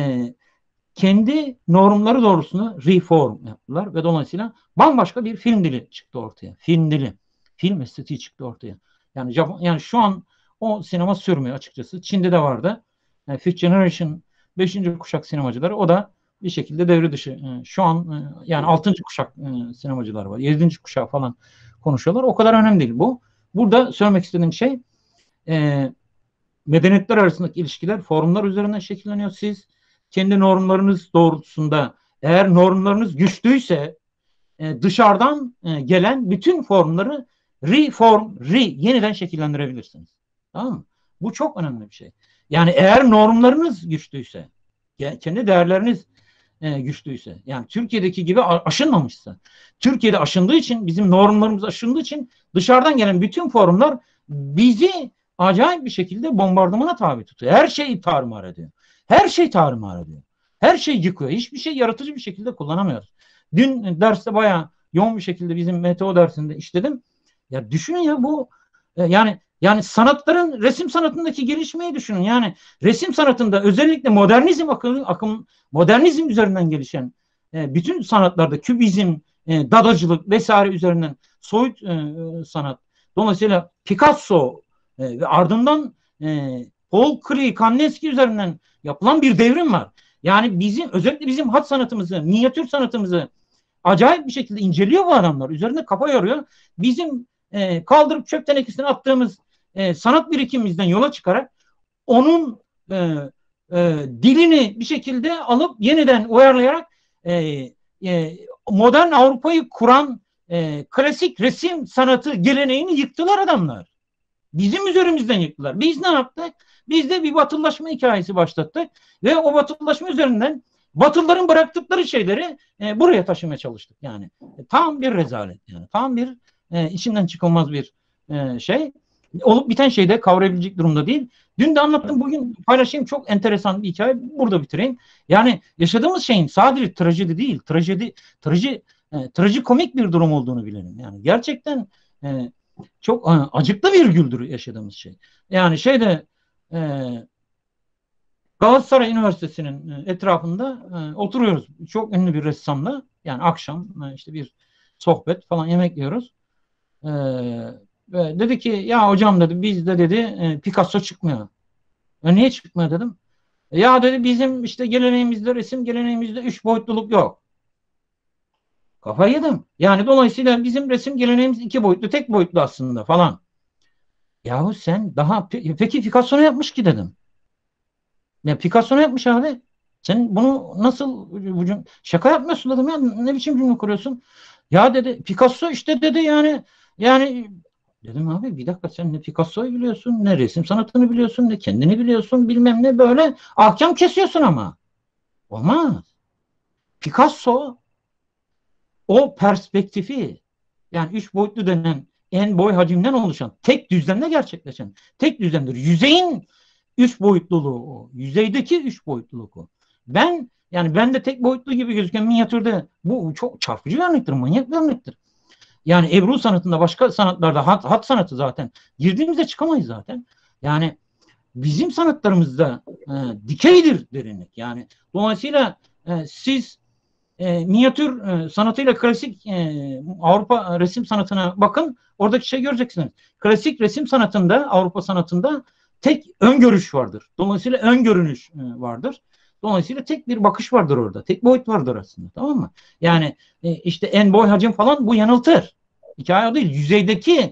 B: kendi normları doğrultusunda reform yaptılar ve dolayısıyla bambaşka bir film dili çıktı ortaya. Film dili, film estetiği çıktı ortaya. Yani şu an o sinema sürmüyor açıkçası. Çin'de de vardı. Fifth Generation 5. kuşak sinemacıları, o da bir şekilde devre dışı. Şu an yani 6. kuşak sinemacılar var. 7. kuşak falan konuşuyorlar. O kadar önemli değil bu. Burada söylemek istediğim şey, medeniyetler arasındaki ilişkiler forumlar üzerinden şekilleniyor. Siz kendi normlarınız doğrultusunda, eğer normlarınız güçlüyse, dışarıdan gelen bütün formları yeniden şekillendirebilirsiniz. Tamam mı? Bu çok önemli bir şey. Yani eğer normlarınız güçlüyse, kendi değerleriniz güçlüyse, yani Türkiye'deki gibi aşınmamışsa, Türkiye'de aşındığı için, bizim normlarımız aşındığı için dışarıdan gelen bütün formlar bizi acayip bir şekilde bombardımana tabi tutuyor. Her şeyi tarumar ediyor. Her şey tarumar ediyor. Her şey yıkıyor. Hiçbir şey yaratıcı bir şekilde kullanamıyoruz. Dün derste bayağı yoğun bir şekilde bizim MTO dersinde işledim. Ya düşünün ya, bu yani sanatların, resim sanatındaki gelişmeyi düşünün. Yani resim sanatında özellikle modernizm modernizm üzerinden gelişen bütün sanatlarda kübizm, dadacılık vesaire üzerinden soyut sanat. Dolayısıyla Picasso ve ardından Paul Klee, Kandinsky üzerinden yapılan bir devrim var. Yani özellikle bizim hat sanatımızı, minyatür sanatımızı acayip bir şekilde inceliyor bu adamlar. Üzerinde kafa yoruyor. Bizim kaldırıp çöp tenekesine attığımız sanat birikimimizden yola çıkarak onun dilini bir şekilde alıp yeniden uyarlayarak modern Avrupa'yı kuran klasik resim sanatı geleneğini yıktılar adamlar. Bizim üzerimizden yıktılar. Biz ne yaptık? Biz de bir batılılaşma hikayesi başlattık ve o batılılaşma üzerinden Batılıların bıraktıkları şeyleri buraya taşımaya çalıştık. Yani tam bir rezalet. Yani tam bir içinden çıkılmaz bir şey. Olup biten şeyde kavrayabilecek durumda değil. Dün de anlattım, bugün paylaşayım, çok enteresan bir hikaye. Burada bitireyim. Yani yaşadığımız şeyin sadece trajedi değil, trajikomik bir durum olduğunu bilelim. Yani gerçekten çok acıklı bir güldür yaşadığımız şey. Yani e, Galatasaray Üniversitesi'nin etrafında oturuyoruz. Çok ünlü bir ressamla. Yani akşam işte bir sohbet falan, yemek yiyoruz. E, Ve dedi ki, ya hocam dedi, bizde dedi Picasso çıkmıyor. Niye çıkmıyor dedim. Ya dedi, bizim işte geleneğimizde, resim geleneğimizde 3 boyutluluk yok. Kafayı yedim. Yani dolayısıyla bizim resim geleneğimiz 2 boyutlu, tek boyutlu aslında falan. Yahu sen peki Picasso ne yapmış ki dedim. Ya Picasso ne yapmış abi? Sen bunu nasıl şaka yapmıyorsun dedim ya, ne biçim cümle kuruyorsun? Ya dedi, Picasso işte dedi, yani dedim abi bir dakika, sen ne Picasso'yu biliyorsun, ne resim sanatını biliyorsun, ne kendini biliyorsun, bilmem ne, böyle ahkam kesiyorsun ama. Olmaz. Picasso o perspektifi, yani 3 boyutlu denen en boy hacimden oluşan tek düzlemde gerçekleşen tek düzlemdir. Yüzeyin 3 boyutluluğu o. Yüzeydeki 3 boyutluluk o. Ben de tek boyutlu gibi gözüken minyatürde, bu çok çarpıcı bir örnektir, manyak bir örnektir. Yani Ebru sanatında, başka sanatlarda, hat sanatı zaten girdiğimizde çıkamayız zaten. Yani bizim sanatlarımızda dikeydir derinlik. Yani dolayısıyla siz minyatür sanatıyla klasik Avrupa resim sanatına bakın, oradaki şey göreceksiniz. Klasik resim sanatında, Avrupa sanatında tek ön görüş vardır. Dolayısıyla ön görünüş vardır. Dolayısıyla tek bir bakış vardır orada. Tek boyut vardır aslında. Tamam mı? Yani işte en boy hacim falan, bu yanıltır. Hikaye o değil. Yüzeydeki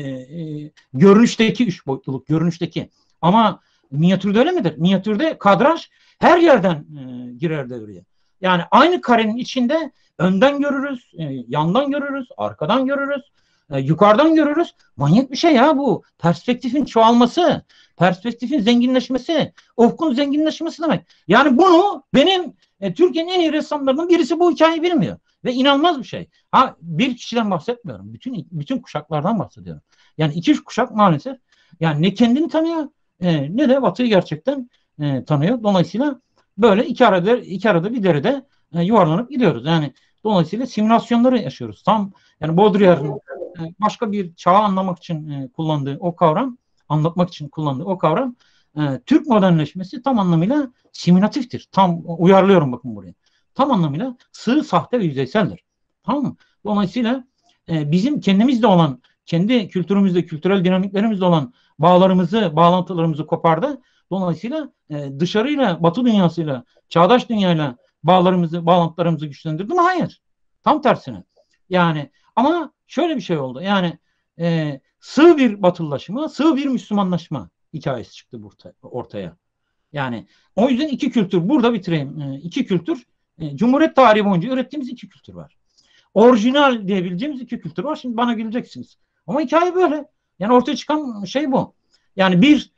B: görünüşteki 3 boyutluluk, görünüşteki. Ama minyatürde öyle midir? Minyatürde kadraj her yerden girer devreye. Yani aynı karenin içinde önden görürüz, yandan görürüz, arkadan görürüz, yukarıdan görürüz. Manyak bir şey ya bu. Perspektifin çoğalması, perspektifin zenginleşmesi, ufkun zenginleşmesi demek. Yani bunu benim Türkiye'nin en iyi ressamlarından birisi bu hikayeyi bilmiyor. Ve inanılmaz bir şey. Ha, bir kişiden bahsetmiyorum. Bütün kuşaklardan bahsediyorum. Yani 2 kuşak maalesef yani ne kendini tanıyor ne de Batı'yı gerçekten tanıyor. Dolayısıyla böyle iki arada bir derede yuvarlanıp gidiyoruz. Yani dolayısıyla simülasyonları yaşıyoruz. Tam yani Baudrillard'ın başka bir çağı anlamak için kullandığı o kavram, anlatmak için kullandığı o kavram, Türk modernleşmesi tam anlamıyla simülatiftir. Tam uyarlıyorum bakın buraya. Tam anlamıyla sığ, sahte ve yüzeyseldir. Tamam mı? Dolayısıyla bizim kendimizde olan kendi kültürümüzde, kültürel dinamiklerimizle olan bağlantılarımızı kopardı. Dolayısıyla dışarıyla, Batı dünyasıyla, çağdaş dünyayla bağlantılarımızı güçlendirdi mi? Hayır. Tam tersine. Yani ama şöyle bir şey oldu. Yani sığ bir batılılaşma, sığ bir Müslümanlaşma hikayesi çıktı ortaya. Yani o yüzden iki kültür, burada bitireyim. İki kültür, Cumhuriyet tarihi boyunca ürettiğimiz iki kültür var. Orijinal diyebileceğimiz iki kültür var. Şimdi bana güleceksiniz. Ama hikaye böyle. Yani ortaya çıkan şey bu. Yani bir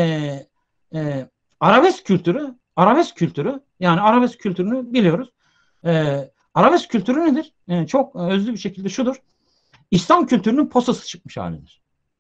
B: arabesk kültürü, yani arabesk kültürünü biliyoruz. Arabesk kültürü nedir? Çok özlü bir şekilde şudur. İslam kültürünün posası çıkmış halidir.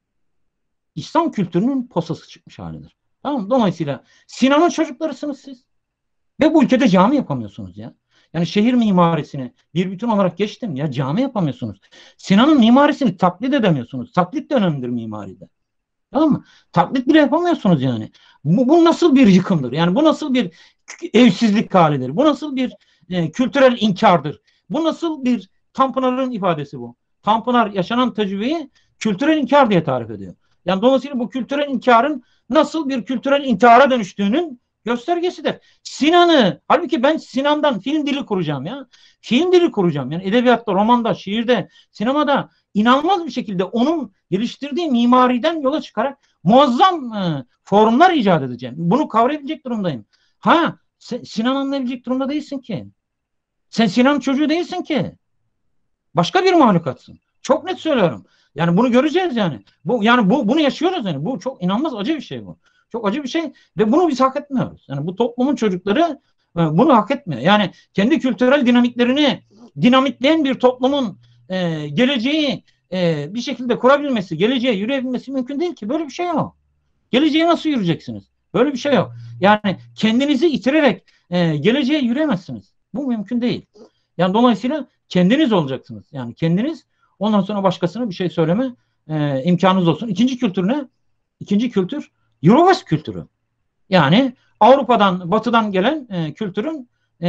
B: İslam kültürünün posası çıkmış halidir. Tamam mı? Dolayısıyla Sinan'ın çocuklarısınız siz. Ve bu ülkede cami yapamıyorsunuz ya. Yani şehir mimarisini bir bütün olarak geçtim ya, cami yapamıyorsunuz. Sinan'ın mimarisini taklit edemiyorsunuz. Taklit de önemlidir mimaride. Tamam mı? Taklit bile yapamıyorsunuz yani. Bu nasıl bir yıkımdır? Yani bu nasıl bir evsizlik halidir? Bu nasıl bir kültürel inkardır? Bu nasıl bir Tanpınar'ın ifadesi bu? Tanpınar yaşanan tecrübeyi kültürel inkar diye tarif ediyor. Yani dolayısıyla bu kültürel inkarın nasıl bir kültürel intihara dönüştüğünün göstergesidir. Sinan'ı, halbuki ben Sinan'dan film dili kuracağım ya. Film dili kuracağım. Yani edebiyatta, romanda, şiirde, sinemada inanılmaz bir şekilde onun geliştirdiği mimariden yola çıkarak muazzam formlar icat edeceğim. Bunu kavrayabilecek durumdayım. Sinan anlayabilecek durumda değilsin ki. Sen Sinan'ın çocuğu değilsin ki. Başka bir mahlukatsın. Çok net söylüyorum. Yani bunu göreceğiz yani. Bunu yaşıyoruz yani. Bu çok inanılmaz acı bir şey bu. Çok acı bir şey ve bunu biz hak etmiyoruz. Yani bu toplumun çocukları bunu hak etmiyor. Yani kendi kültürel dinamiklerini dinamitleyen bir toplumun geleceği bir şekilde kurabilmesi, geleceğe yürüyebilmesi mümkün değil ki. Böyle bir şey yok. Geleceğe nasıl yürüyeceksiniz? Böyle bir şey yok. Yani kendinizi itirerek geleceğe yürüyemezsiniz. Bu mümkün değil. Yani dolayısıyla kendiniz olacaksınız. Yani kendiniz, ondan sonra başkasına bir şey söyleme imkanınız olsun. İkinci kültür ne? İkinci kültür Eurowest kültürü. Yani Avrupa'dan, Batı'dan gelen kültürün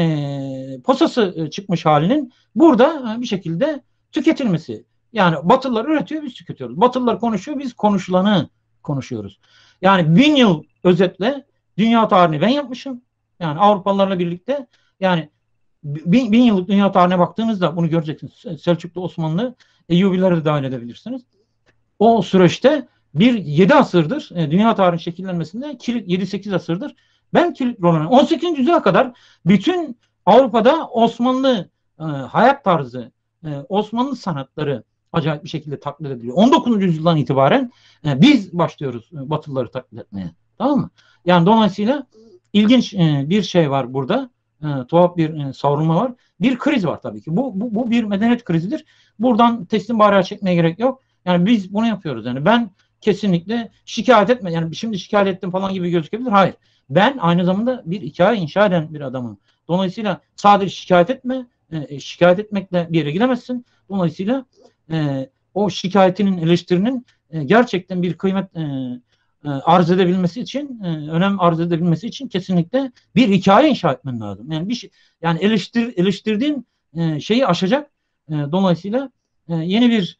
B: posası çıkmış halinin burada bir şekilde tüketilmesi. Yani Batılılar üretiyor, biz tüketiyoruz. Batılılar konuşuyor, biz konuşulanı konuşuyoruz. Yani 1000 yıl özetle dünya tarihini ben yapmışım. Yani Avrupalılarla birlikte, yani bin yıllık dünya tarihine baktığınızda bunu göreceksiniz. Selçuklu, Osmanlı, Eyyubileri de dahil edebilirsiniz. O süreçte 7 asırdır dünya tarihinin şekillenmesinde kilit 7-8 asırdır ben kilit rol oynuyorum. 18. yüzyıla kadar bütün Avrupa'da Osmanlı hayat tarzı, Osmanlı sanatları acayip bir şekilde taklit ediliyor. 19. yüzyıldan itibaren biz başlıyoruz Batılıları taklit etmeye. Tamam mı? Yani dolayısıyla ilginç bir şey var burada. Tuhaf bir savrulma var. Bir kriz var tabii ki. Bu bir medeniyet krizidir. Buradan teslim bayrağı çekmeye gerek yok. Yani biz bunu yapıyoruz. Yani ben kesinlikle şikayet etme. Yani şimdi şikayet ettim falan gibi gözükebilir. Hayır. Ben aynı zamanda bir hikaye inşa eden bir adamım. Dolayısıyla sadece şikayet etme. Şikayet etmekle bir yere gidemezsin. Dolayısıyla o şikayetinin, eleştirinin gerçekten bir kıymet arz edebilmesi için, önem arz edebilmesi için kesinlikle bir hikaye inşa etmen lazım. Yani bir şey, yani eleştirdiğin şeyi aşacak. Dolayısıyla yeni bir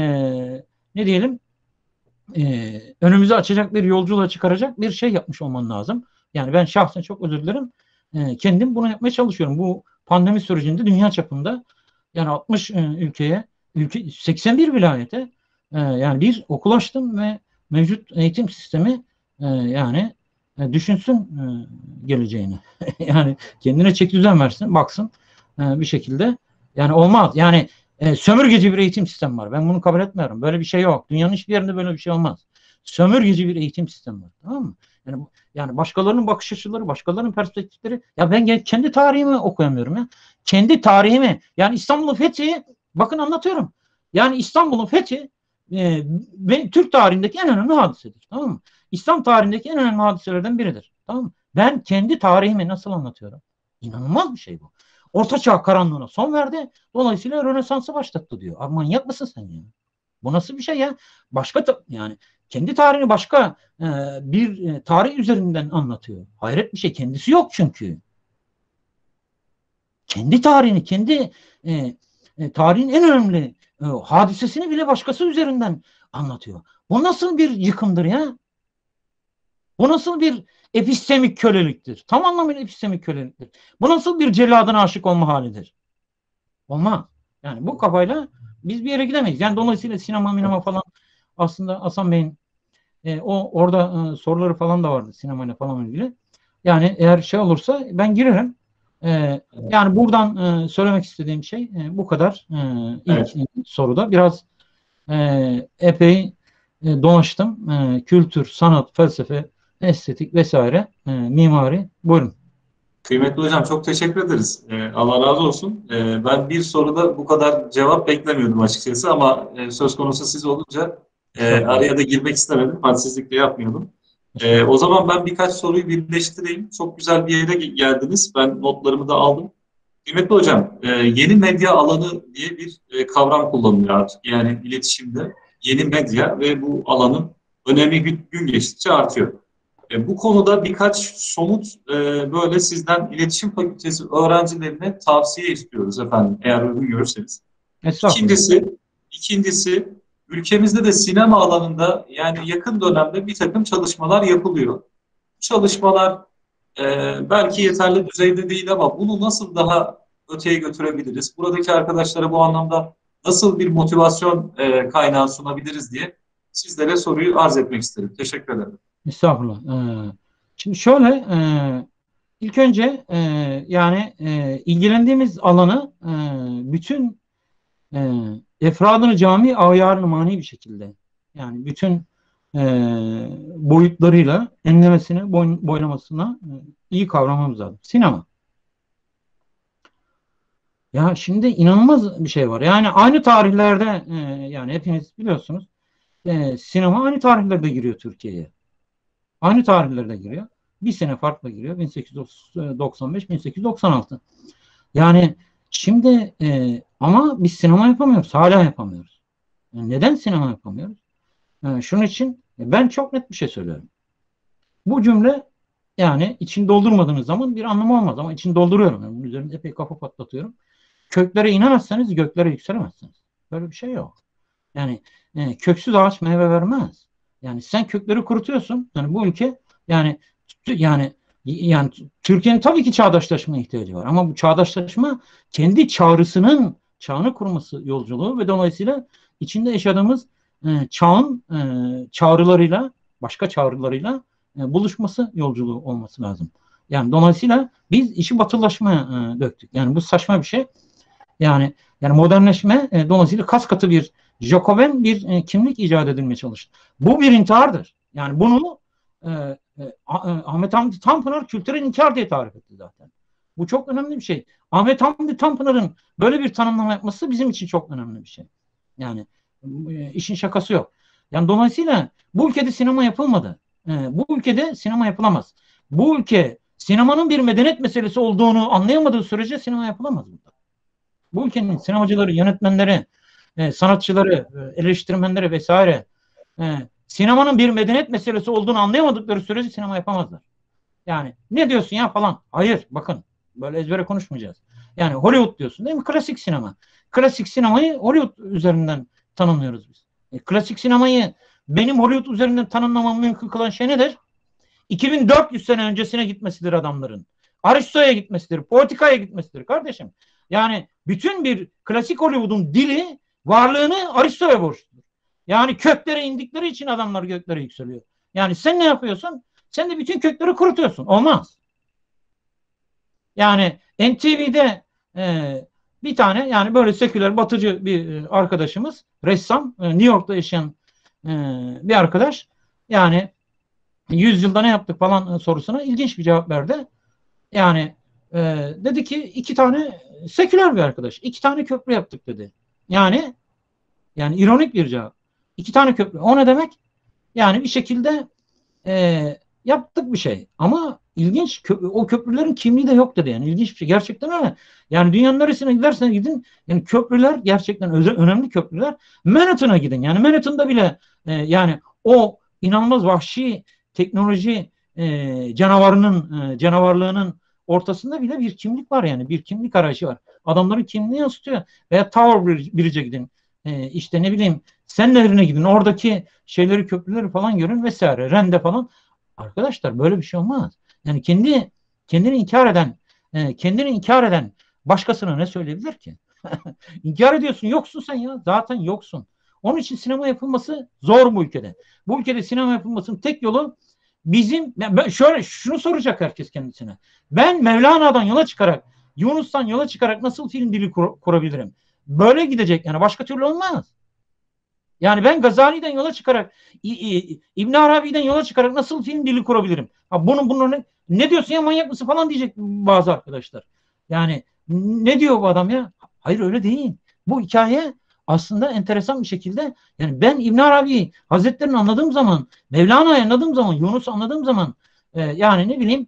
B: ne diyelim önümüzü açacak bir yolculuğa çıkaracak bir şey yapmış olman lazım. Yani ben şahsen çok özür dilerim. Kendim bunu yapmaya çalışıyorum. Bu pandemi sürecinde dünya çapında yani 60 ülkeye, 81 vilayete yani bir okul açtım ve mevcut eğitim sistemi yani düşünsün geleceğini. Yani kendine çeki düzen versin, baksın bir şekilde. Yani olmaz. Yani sömürgeci bir eğitim sistemi var. Ben bunu kabul etmiyorum. Böyle bir şey yok. Dünyanın hiçbir yerinde böyle bir şey olmaz. Sömürgeci bir eğitim sistemi var. Tamam mı? Yani başkalarının bakış açıları, başkalarının perspektifleri. Ya ben kendi tarihimi okuyamıyorum ya. Kendi tarihimi. Yani İstanbul'un fethi, bakın anlatıyorum. Yani İstanbul'un fethi Türk tarihindeki en önemli hadisedir. Tamam mı? İslam tarihindeki en önemli hadiselerden biridir. Tamam mı? Ben kendi tarihimi nasıl anlatıyorum? İnanılmaz bir şey bu. Orta Çağ karanlığına son verdi. Dolayısıyla Rönesans'ı başlattı diyor. Abi manyak mısın sen ya? Bu nasıl bir şey ya? Yani kendi tarihini başka bir tarih üzerinden anlatıyor. Hayret bir şey. Kendisi yok çünkü. Kendi tarihini, kendi tarihin en önemli hadisesini bile başkası üzerinden anlatıyor. Bu nasıl bir yıkımdır ya? Bu nasıl bir epistemik köleliktir? Tam anlamıyla epistemik köleliktir. Bu nasıl bir celladına aşık olma halidir? Olmaz. Yani bu kafayla biz bir yere gidemeyiz. Yani dolayısıyla sinema falan aslında Hasan Bey'in orada soruları falan da vardı sinemayla falan ilgili. Yani eğer şey olursa ben girerim. Yani buradan söylemek istediğim şey bu kadar. İlk
A: Evet.
B: soruda biraz epey dolaştım. Kültür, sanat, felsefe, estetik vesaire, mimari. Buyurun.
A: Kıymetli hocam çok teşekkür ederiz. Allah razı olsun. Ben bir soruda bu kadar cevap beklemiyordum açıkçası ama söz konusu siz olunca
B: Estağfurullah.
A: araya da girmek istemedim. Hadsizlik de yapmıyordum. O
B: Estağfurullah.
A: zaman ben birkaç soruyu birleştireyim. Çok güzel bir yere geldiniz. Ben notlarımı da aldım. Kıymetli hocam, yeni medya alanı diye bir kavram kullanılıyor artık. Yani iletişimde yeni medya ve bu alanın önemi gün geçtikçe artıyor. Bu konuda birkaç somut böyle sizden iletişim fakültesi öğrencilerine tavsiye istiyoruz efendim, eğer uygun görürseniz.
B: Estağfurullah.
A: İkincisi, ülkemizde de sinema alanında yani yakın dönemde bir takım çalışmalar yapılıyor. Bu çalışmalar belki yeterli düzeyde değil ama bunu nasıl daha öteye götürebiliriz? Buradaki arkadaşlara bu anlamda nasıl bir motivasyon kaynağı sunabiliriz diye sizlere soruyu arz etmek isterim. Teşekkür ederim.
B: Estağfurullah. Şimdi şöyle, ilk önce yani ilgilendiğimiz alanı bütün efradını cami ayarını mani bir şekilde, yani bütün e, boyutlarıyla enlemesine, boylamasına iyi kavramamız lazım. Sinema. Ya şimdi inanılmaz bir şey var. Yani aynı tarihlerde yani hepiniz biliyorsunuz sinema aynı tarihlerde giriyor Türkiye'ye. Aynı tarihlerde giriyor. Bir sene farklı giriyor. 1895-1896. Yani şimdi ama biz sinema yapamıyoruz. Hala yapamıyoruz. Yani neden sinema yapamıyoruz? Şunun için ben çok net bir şey söylüyorum. Bu cümle yani içini doldurmadığınız zaman bir anlamı olmaz ama içini dolduruyorum. Yani bunun üzerinde epey kafa patlatıyorum. Köklere inemezseniz göklere yükselemezsiniz. Böyle bir şey yok. Yani köksüz ağaç meyve vermez. Yani sen kökleri kurutuyorsun. Yani bu ülke yani yani yani Türkiye'nin tabii ki çağdaşlaşmaya ihtiyacı var. Ama bu çağdaşlaşma kendi çağını kurması yolculuğu ve dolayısıyla içinde yaşadığımız çağın çağrılarıyla, başka çağrılarıyla buluşması yolculuğu olması lazım. Yani dolayısıyla biz işi batılılaşmaya döktük. Yani bu saçma bir şey. Yani modernleşme dolayısıyla kas katı bir Jacoben bir kimlik icat edilmeye çalıştı. Bu bir intihardır. Yani bunu Ahmet Hamdi Tanpınar kültürel inkar diye tarif etti zaten. Bu çok önemli bir şey. Ahmet Hamdi Tanpınar'ın böyle bir tanımlama yapması bizim için çok önemli bir şey. Yani işin şakası yok. Yani dolayısıyla bu ülkede sinema yapılmadı. Bu ülkede sinema yapılamaz. Bu ülke sinemanın bir medeniyet meselesi olduğunu anlayamadığı sürece sinema yapılamaz burada. Bu ülkenin sinemacıları, yönetmenleri, sanatçıları, eleştirmenleri vesaire sinemanın bir medeniyet meselesi olduğunu anlayamadıkları sürece sinema yapamazlar. Yani ne diyorsun ya falan. Hayır bakın böyle ezbere konuşmayacağız. Yani Hollywood diyorsun değil mi? Klasik sinema. Klasik sinemayı Hollywood üzerinden tanımlıyoruz biz. Klasik sinemayı benim Hollywood üzerinden tanımlamam mümkün kılan şey nedir? 2400 sene öncesine gitmesidir adamların. Aristo'ya gitmesidir, Poetika'ya gitmesidir kardeşim. Yani bütün bir klasik Hollywood'un dili varlığını Aristo'ya borçludur. Yani köklere indikleri için adamlar göklere yükseliyor. Yani sen ne yapıyorsun? Sen de bütün kökleri kurutuyorsun. Olmaz. Yani NTV'de bir tane yani böyle seküler batıcı bir arkadaşımız, ressam, New York'ta yaşayan bir arkadaş, yani 100 yılda ne yaptık falan sorusuna ilginç bir cevap verdi. Yani dedi ki iki tane seküler bir arkadaş. İki tane köprü yaptık dedi. Yani ironik bir cevap. İki tane köprü. O ne demek? Yani bir şekilde yaptık bir şey. Ama ilginç o köprülerin kimliği de yok dedi. Yani ilginç bir şey. Gerçekten öyle. Yani dünyanın neresine giderseniz gidin. Yani köprüler gerçekten önemli köprüler. Manhattan'a gidin. Yani Manhattan'da bile yani o inanılmaz vahşi teknoloji canavarlığının ortasında bile bir kimlik var yani. Bir kimlik arayışı var. Adamların kimliğini yansıtıyor. Veya Tower Bridge'e gidin. işte ne bileyim Sen Nehri'ne gidin. Oradaki şeyleri, köprüleri falan görün vesaire. Rende falan. Arkadaşlar böyle bir şey olmaz. Yani kendini inkar eden başkasına ne söyleyebilir ki? İnkar ediyorsun. Yoksun sen ya. Zaten yoksun. Onun için sinema yapılması zor bu ülkede. Bu ülkede sinema yapılmasının tek yolu şöyle şunu soracak herkes kendisine. Ben Mevlana'dan yola çıkarak, Yunus'tan yola çıkarak nasıl film dili kurabilirim? Böyle gidecek yani. Başka türlü olmaz. Yani ben Gazali'den yola çıkarak, İbn Arabi'den yola çıkarak nasıl film dili kurabilirim? Ha bunu ne diyorsun ya, manyak mısın falan diyecek bazı arkadaşlar. Yani ne diyor bu adam ya? Hayır, öyle değil. Bu hikaye aslında enteresan bir şekilde, yani ben İbn Arabi Hazretleri'ni anladığım zaman, Mevlana'yı anladığım zaman, Yunus'u anladığım zaman, yani ne bileyim,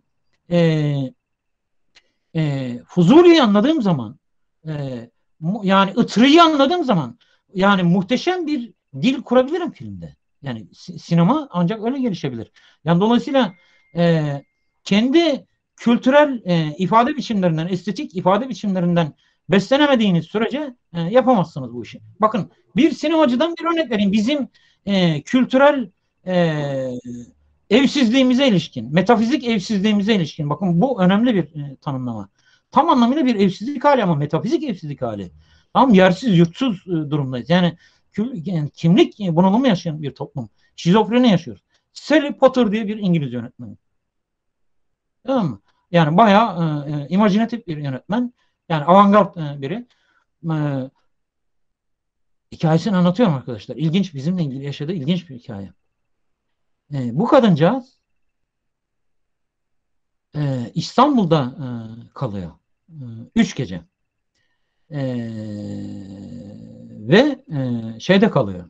B: Fuzuli'yi anladığım zaman, yani Itri'yi anladığım zaman, yani muhteşem bir dil kurabilirim filmde. Yani sinema ancak öyle gelişebilir. Yani dolayısıyla kendi kültürel ifade biçimlerinden, estetik ifade biçimlerinden beslenemediğiniz sürece yapamazsınız bu işi. Bakın, bir sinemacıdan bir örnek vereyim. Bizim kültürel evsizliğimize ilişkin, metafizik evsizliğimize ilişkin. Bakın, bu önemli bir tanımlama. Tam anlamıyla bir evsizlik hali, ama metafizik evsizlik hali. Tam yersiz, yurtsuz durumdayız. Yani kimlik bunalımı yaşayan bir toplum. Şizofreni yaşıyoruz. Sally Potter diye bir İngiliz yönetmen. Tamam mı? Yani bayağı imajinatif bir yönetmen. Yani avantgard biri. E, Hikayesini anlatıyorum arkadaşlar. İlginç, bizimle ilgili yaşadığı ilginç bir hikaye. Bu kadıncağız İstanbul'da kalıyor. 3 gece. Ve şeyde kalıyor.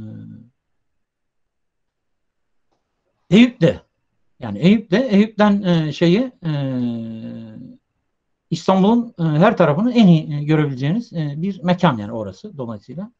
B: Eyüp'te. Yani Eyüp'ten İstanbul'un her tarafını en iyi görebileceğiniz bir mekan yani orası dolayısıyla.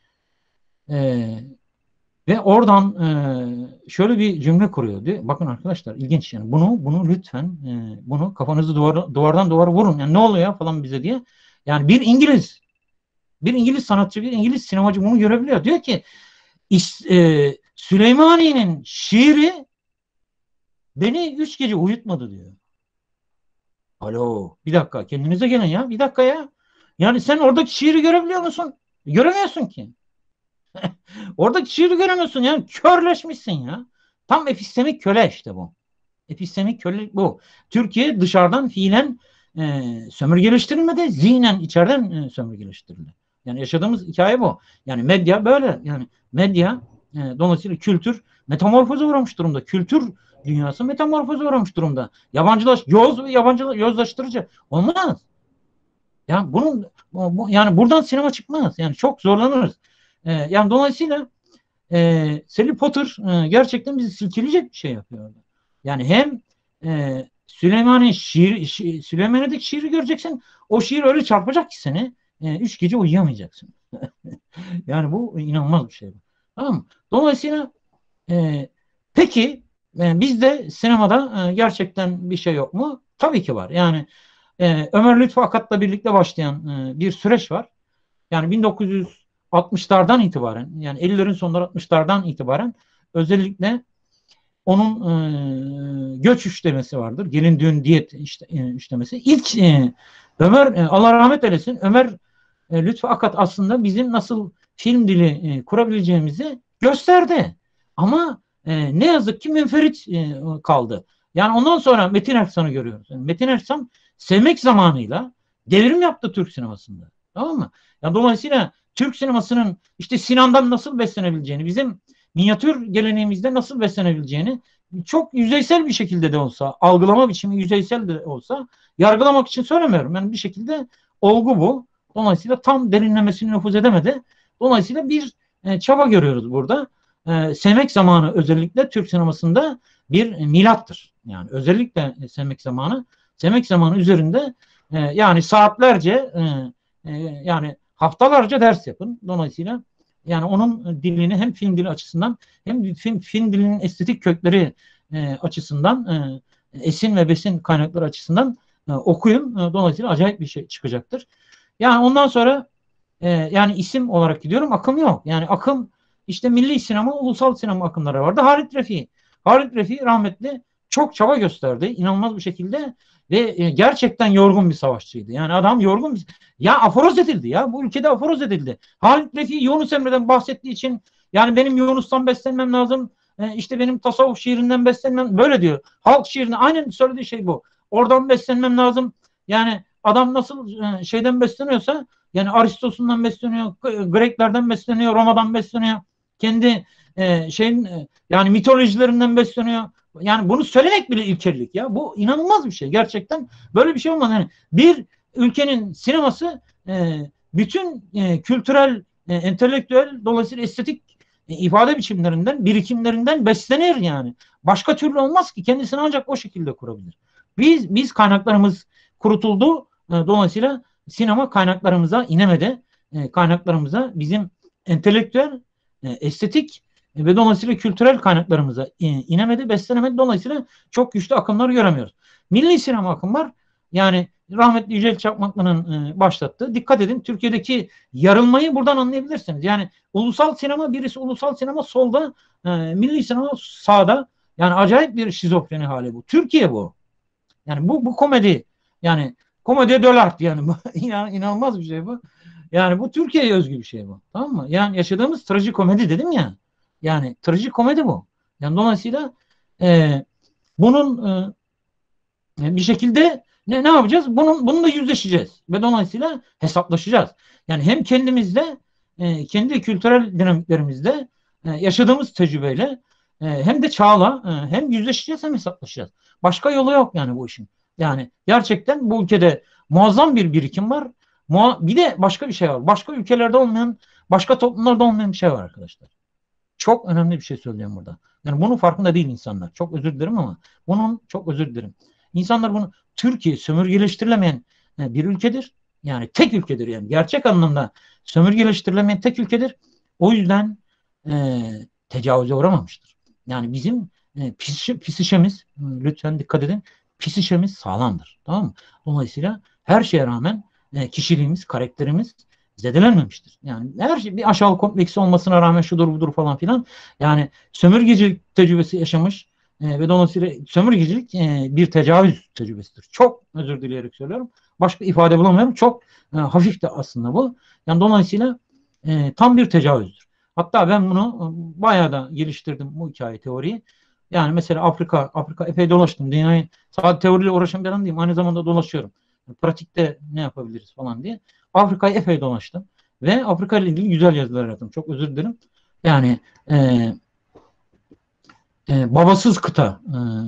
B: Ve oradan şöyle bir cümle kuruyor diyor. Bakın arkadaşlar, ilginç yani. Bunu lütfen bunu kafanızı duvardan duvara vurun. Yani ne oluyor ya falan bize diye. Yani bir İngiliz sanatçı, bir İngiliz sinemacı bunu görebiliyor. Diyor ki Süleymaniye'nin şiiri beni 3 gece uyutmadı diyor. Alo, bir dakika, kendinize gelin ya, bir dakika ya. Yani sen oradaki şiiri görebiliyor musun? Göremiyorsun ki. Oradaki şiiri göremiyorsun, yani körleşmişsin ya. Tam epistemik köle işte bu. Epistemik kölelik bu. Türkiye dışarıdan fiilen sömürgeleştirilmedi, zihnen içeriden sömürgeleştirildi. Yani yaşadığımız hikaye bu. Yani medya böyle. Yani medya dolayısıyla kültür metamorfoze uğramış durumda. Kültür dünyası metamorfoze uğramış durumda. Yozlaştırıcı olmaz. Yani yani buradan sinema çıkmaz. Yani çok zorlanırız. Yani dolayısıyla Sally Potter gerçekten bizi silkeleyecek bir şey yapıyor. Yani hem Süleymaniye'deki şiiri göreceksin. O şiir öyle çarpacak ki seni 3 gece uyuyamayacaksın. Yani bu inanılmaz bir şey. Tamam mı? Dolayısıyla peki bizde sinemada gerçekten bir şey yok mu? Tabii ki var. Yani Ömer Lütfü Akat'la birlikte başlayan bir süreç var. Yani 1960'lardan itibaren, yani 50'lerin sonları 60'lardan itibaren özellikle onun göç üçlemesi vardır. Gelin düğün diyet üçlemesi. İlk Allah rahmet eylesin, Ömer Lütfü Akat aslında bizim nasıl film dili kurabileceğimizi gösterdi. Ama ne yazık ki münferit kaldı. Yani ondan sonra Metin Erksan'ı görüyoruz. Yani Metin Erksan Sevmek Zamanı'yla devrim yaptı Türk sinemasında. Tamam mı? Yani dolayısıyla Türk sinemasının işte Sinan'dan nasıl beslenebileceğini, bizim minyatür geleneğimizde nasıl beslenebileceğini çok yüzeysel bir şekilde de olsa, algılama biçimi yüzeysel de olsa, yargılamak için söylemiyorum. Yani bir şekilde olgu bu. Dolayısıyla tam derinlemesine nüfuz edemedi. Dolayısıyla bir çaba görüyoruz burada. Sevmek Zamanı özellikle Türk sinemasında bir milattır. Yani özellikle Sevmek Zamanı üzerinde yani saatlerce yani haftalarca ders yapın. Dolayısıyla yani onun dilini hem film dili açısından hem film dilinin estetik kökleri açısından esin ve besin kaynakları açısından okuyun. Dolayısıyla acayip bir şey çıkacaktır. Yani ondan sonra yani isim olarak gidiyorum, akım yok. Yani akım işte milli sinema, ulusal sinema akımları vardı. Halit Refi rahmetli çok çaba gösterdi. İnanılmaz bir şekilde ve gerçekten yorgun bir savaşçıydı. Yani adam yorgun bir... Ya aforoz edildi ya. Bu ülkede aforoz edildi. Halit Refi Yunus Emre'den bahsettiği için yani benim Yunus'tan beslenmem lazım. İşte benim tasavvuf şiirinden beslenmem böyle diyor. Halk şiirine aynen söylediği şey bu. Oradan beslenmem lazım. Yani adam nasıl şeyden besleniyorsa yani Aristoteles'undan besleniyor, Greklerden besleniyor, Roma'dan besleniyor. Kendi yani mitolojilerinden besleniyor. Yani bunu söylemek bile ilkellik ya. Bu inanılmaz bir şey. Gerçekten böyle bir şey olmaz. Yani bir ülkenin sineması bütün kültürel, entelektüel, dolayısıyla estetik ifade biçimlerinden, birikimlerinden beslenir yani. Başka türlü olmaz ki. Kendisini ancak o şekilde kurabilir. Biz kaynaklarımız kurutuldu. Dolayısıyla sinema kaynaklarımıza inemedi. Kaynaklarımıza bizim entelektüel, estetik ve dolayısıyla kültürel kaynaklarımıza inemedi, beslenemedi. Dolayısıyla çok güçlü akımları göremiyoruz. Milli sinema akım var. Yani rahmetli Yücel Çakmaklı'nın başlattığı. Dikkat edin, Türkiye'deki yarılmayı buradan anlayabilirsiniz. Yani ulusal sinema, birisi ulusal sinema solda, milli sinema sağda. Yani acayip bir şizofreni hali bu. Türkiye bu. Yani bu komedi. Yani komedi dölart yani bu inanılmaz bir şey bu. Yani bu Türkiye'ye özgü bir şey bu. Tamam mı? Yani yaşadığımız trajikomedi dedim ya. Yani trajikomedi bu. Yani dolayısıyla bunun bir şekilde ne yapacağız? Bununla yüzleşeceğiz. Ve dolayısıyla hesaplaşacağız. Yani hem kendimizde kendi kültürel dinamiklerimizde yaşadığımız tecrübeyle hem de çağla hem yüzleşeceğiz hem hesaplaşacağız. Başka yolu yok yani bu işin. Yani gerçekten bu ülkede muazzam bir birikim var. Bir de başka bir şey var. Başka ülkelerde olmayan, başka toplumlarda olmayan bir şey var arkadaşlar. Çok önemli bir şey söyleyeyim burada. Yani bunun farkında değil insanlar. Çok özür dilerim ama çok özür dilerim. İnsanlar bunu Türkiye sömürgeleştirilemeyen bir ülkedir. Yani tek ülkedir yani. Gerçek anlamda sömürgeleştirilemeyen tek ülkedir. O yüzden tecavüze uğramamıştır. Yani bizim psişemiz, lütfen dikkat edin, psişemiz sağlamdır. Tamam mı? Dolayısıyla her şeye rağmen kişiliğimiz, karakterimiz zedelenmemiştir. Yani her şey bir aşağılık kompleksi olmasına rağmen şudur budur falan filan. Yani sömürgecilik tecrübesi yaşamış ve dolayısıyla sömürgecilik bir tecavüz tecrübesidir. Çok özür dileyerek söylüyorum. Başka ifade bulamıyorum. Çok hafif de aslında bu. Yani dolayısıyla tam bir tecavüzdür. Hatta ben bunu bayağı da geliştirdim bu hikaye teoriyi. Yani mesela Afrika epey dolaştım. Dünyayı sadece teoriyle uğraşan bir adam değilim. Aynı zamanda dolaşıyorum. Pratikte ne yapabiliriz falan diye. Afrika'yı epey dolaştım. Ve Afrika ile ilgili güzel yazılar yazdım. Çok özür dilerim. Yani babasız kıta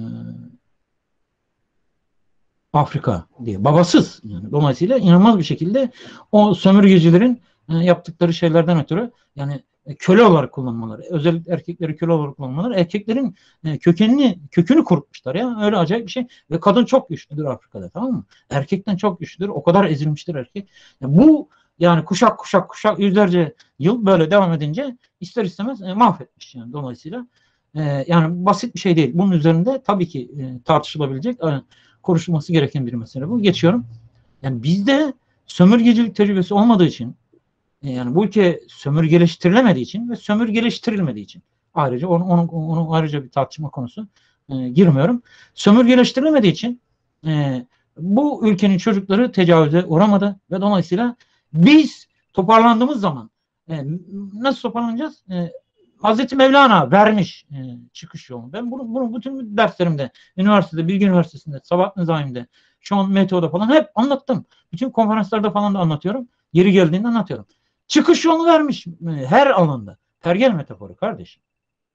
B: Afrika diye. Babasız. Yani dolayısıyla inanılmaz bir şekilde o sömürgecilerin yaptıkları şeylerden ötürü yani köle olarak kullanmaları, özellikle erkekleri köle olarak kullanmaları, erkeklerin kökünü kurutmuşlar ya. Öyle acayip bir şey. Ve kadın çok güçlüdür Afrika'da, tamam mı? Erkekten çok güçlüdür. O kadar ezilmiştir erkek. Bu yani kuşak yüzlerce yıl böyle devam edince ister istemez mahvetmiş yani dolayısıyla. Yani basit bir şey değil. Bunun üzerinde tabii ki tartışılabilecek, konuşulması gereken bir mesele bu. Geçiyorum. Yani bizde sömürgecilik tecrübesi olmadığı için yani bu ülke sömürgeleştirilemediği için ve sömürgeleştirilmediği için ayrıca onu ayrıca bir tartışma konusu girmiyorum. Sömürgeleştirilemediği için bu ülkenin çocukları tecavüze uğramadı ve dolayısıyla biz toparlandığımız zaman nasıl toparlanacağız? Hazreti Mevlana vermiş çıkış yolunu. Ben bunu bütün derslerimde, üniversitede, Bilgi Üniversitesi'nde, Sabahat Nizami'de, şu an Meteo'da falan hep anlattım. Bütün konferanslarda falan da anlatıyorum. Yeri geldiğinde anlatıyorum. Çıkış yolunu vermiş her alanda. Pergel metaforu kardeşim.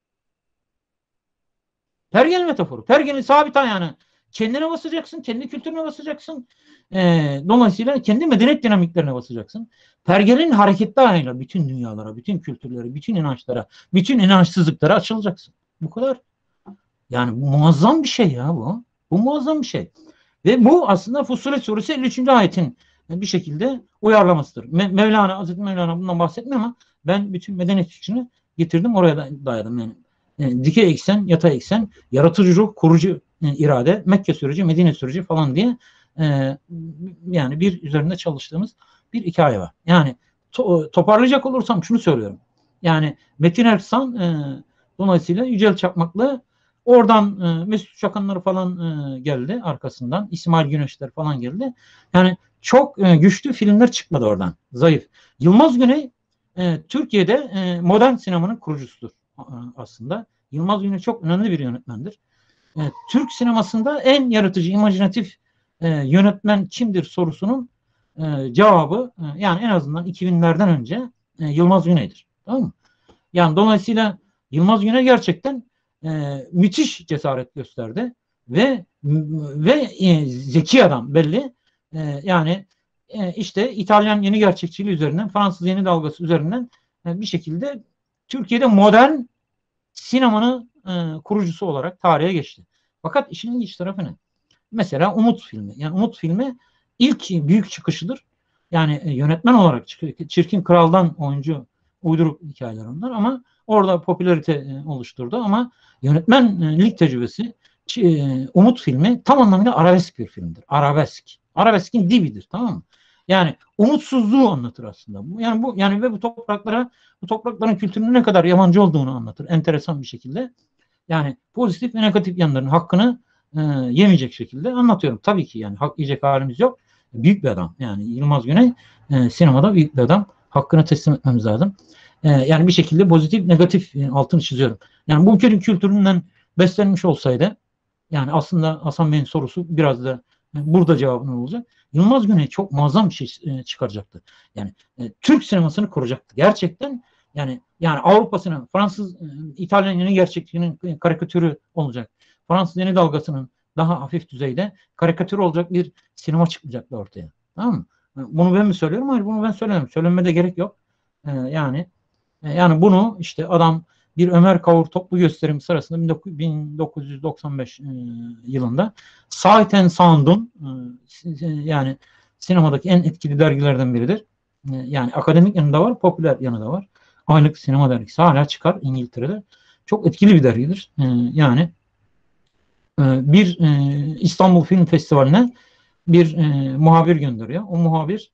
B: Pergel metaforu. Pergelin sabit ayağını kendine basacaksın, kendi kültürüne basacaksın. Dolayısıyla kendi medeniyet dinamiklerine basacaksın. Pergelin hareketli ayağıyla bütün dünyalara, bütün kültürlere, bütün inançlara, bütün inançsızlıklara açılacaksın. Bu kadar. Yani muazzam bir şey ya bu. Bu muazzam bir şey. Ve bu aslında Fussilet Suresi 53. ayetin bir şekilde uyarlamasıdır. Hazreti Mevlana bundan bahsetmiyor ama ben bütün medeniyet fikrini getirdim, oraya da dayadım. Yani dikey eksen, yatay eksen, yaratıcı ruh, kurucu irade, Mekke süreci, Medine süreci falan diye yani bir üzerinde çalıştığımız bir hikaye var. Yani toparlayacak olursam şunu söylüyorum. Yani Metin Erksan dolayısıyla Yücel Çakmaklı oradan Mesut Çakanlar falan geldi arkasından. İsmail Güneşler falan geldi. Yani çok güçlü filmler çıkmadı oradan. Zayıf. Yılmaz Güney Türkiye'de modern sinemanın kurucusudur aslında. Yılmaz Güney çok önemli bir yönetmendir. Türk sinemasında en yaratıcı, imajinatif yönetmen kimdir sorusunun cevabı yani en azından 2000'lerden önce Yılmaz Güney'dir. Tamam mı? Yani dolayısıyla Yılmaz Güney gerçekten müthiş cesaret gösterdi ve zeki adam belli. Yani işte İtalyan yeni gerçekçiliği üzerinden, Fransız yeni dalgası üzerinden bir şekilde Türkiye'de modern sinemanın kurucusu olarak tarihe geçti. Fakat işin ilginç tarafı ne? Mesela Umut filmi. Yani Umut filmi ilk büyük çıkışıdır. Yani yönetmen olarak çıkıyor. Çirkin Kral'dan oyuncu uyduruk hikayeler onlar ama orada popülarite oluşturdu ama yönetmenlik tecrübesi Umut filmi tam anlamıyla arabesk bir filmdir. Arabesk. Arabeskin dibidir, tamam mı? Yani umutsuzluğu anlatır aslında. Yani ve bu toprakların kültürünün ne kadar yabancı olduğunu anlatır enteresan bir şekilde. Yani pozitif ve negatif yanlarının hakkını yemeyecek şekilde anlatıyorum. Tabii ki yani hak yiyecek halimiz yok. Büyük bir adam. Yani Yılmaz Güney sinemada büyük bir adam. Hakkını teslim etmemiz lazım. Yani bir şekilde pozitif, negatif altını çiziyorum. Yani bu ülkenin kültüründen beslenmiş olsaydı yani aslında Hasan Bey'in sorusu biraz da burada cevabını olacak. Yılmaz Güney çok muazzam bir şey çıkaracaktı. Yani Türk sinemasını kuracaktı. Gerçekten yani Avrupa sineması, Fransız, İtalyan yeni gerçekliğinin karikatürü olacak. Fransız yeni dalgasının daha hafif düzeyde karikatür olacak bir sinema çıkacaktı ortaya. Tamam mı? Bunu ben mi söylüyorum? Hayır, bunu ben söylemiyorum. Söylenmeye de gerek yok. Yani bunu işte adam bir Ömer Kavur toplu gösterim sırasında 1995 yılında Sight and Sound'un yani sinemadaki en etkili dergilerden biridir. Yani akademik yanı da var, popüler yanı da var. Aylık sinema dergisi hala çıkar İngiltere'de. Çok etkili bir dergidir. Yani bir İstanbul Film Festivali'ne bir muhabir gönderiyor. O muhabir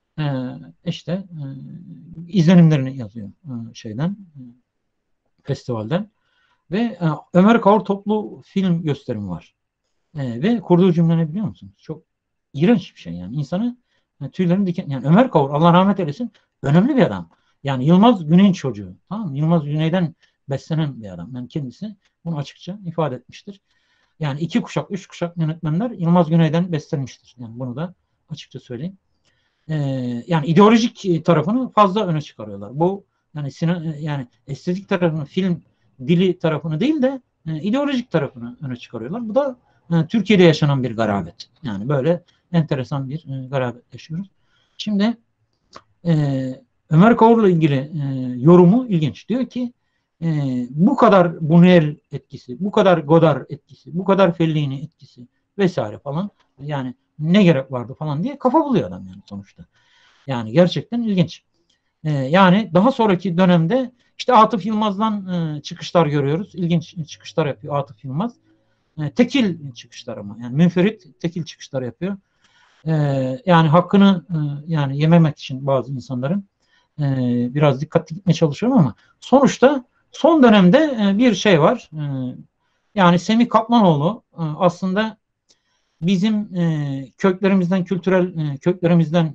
B: işte izlenimlerini yazıyor şeyden festivalden ve Ömer Kavur toplu film gösterimi var. Ve kurduğu cümle ne biliyor musunuz? Çok iğrenç bir şey yani. İnsanı tüylerini diken yani Ömer Kavur Allah rahmet eylesin önemli bir adam. Yani Yılmaz Güney'in çocuğu. Tamam mı? Yılmaz Güney'den beslenen bir adam. Yani kendisi bunu açıkça ifade etmiştir. Yani 2 kuşak, 3 kuşak yönetmenler Yılmaz Güney'den beslenmiştir. Yani bunu da açıkça söyleyeyim. Yani ideolojik tarafını fazla öne çıkarıyorlar. Bu yani estetik tarafını, film dili tarafını değil de ideolojik tarafını öne çıkarıyorlar. Bu da Türkiye'de yaşanan bir garabet. Yani böyle enteresan bir garabet yaşıyoruz. Şimdi Ömer Kavur'la ilgili yorumu ilginç. Diyor ki bu kadar Buñuel etkisi, bu kadar Godard etkisi, bu kadar Fellini etkisi vesaire falan yani ne gerek vardı falan diye kafa buluyor adam yani sonuçta. Yani gerçekten ilginç. Yani daha sonraki dönemde işte Atıf Yılmaz'dan çıkışlar görüyoruz. İlginç çıkışlar yapıyor Atıf Yılmaz. Tekil çıkışlar ama yani münferit tekil çıkışlar yapıyor. Yani hakkını yani yememek için bazı insanların biraz dikkatli gitmeye çalışıyorum ama sonuçta son dönemde bir şey var. Yani Semih Kaplanoğlu aslında bizim köklerimizden, kültürel köklerimizden,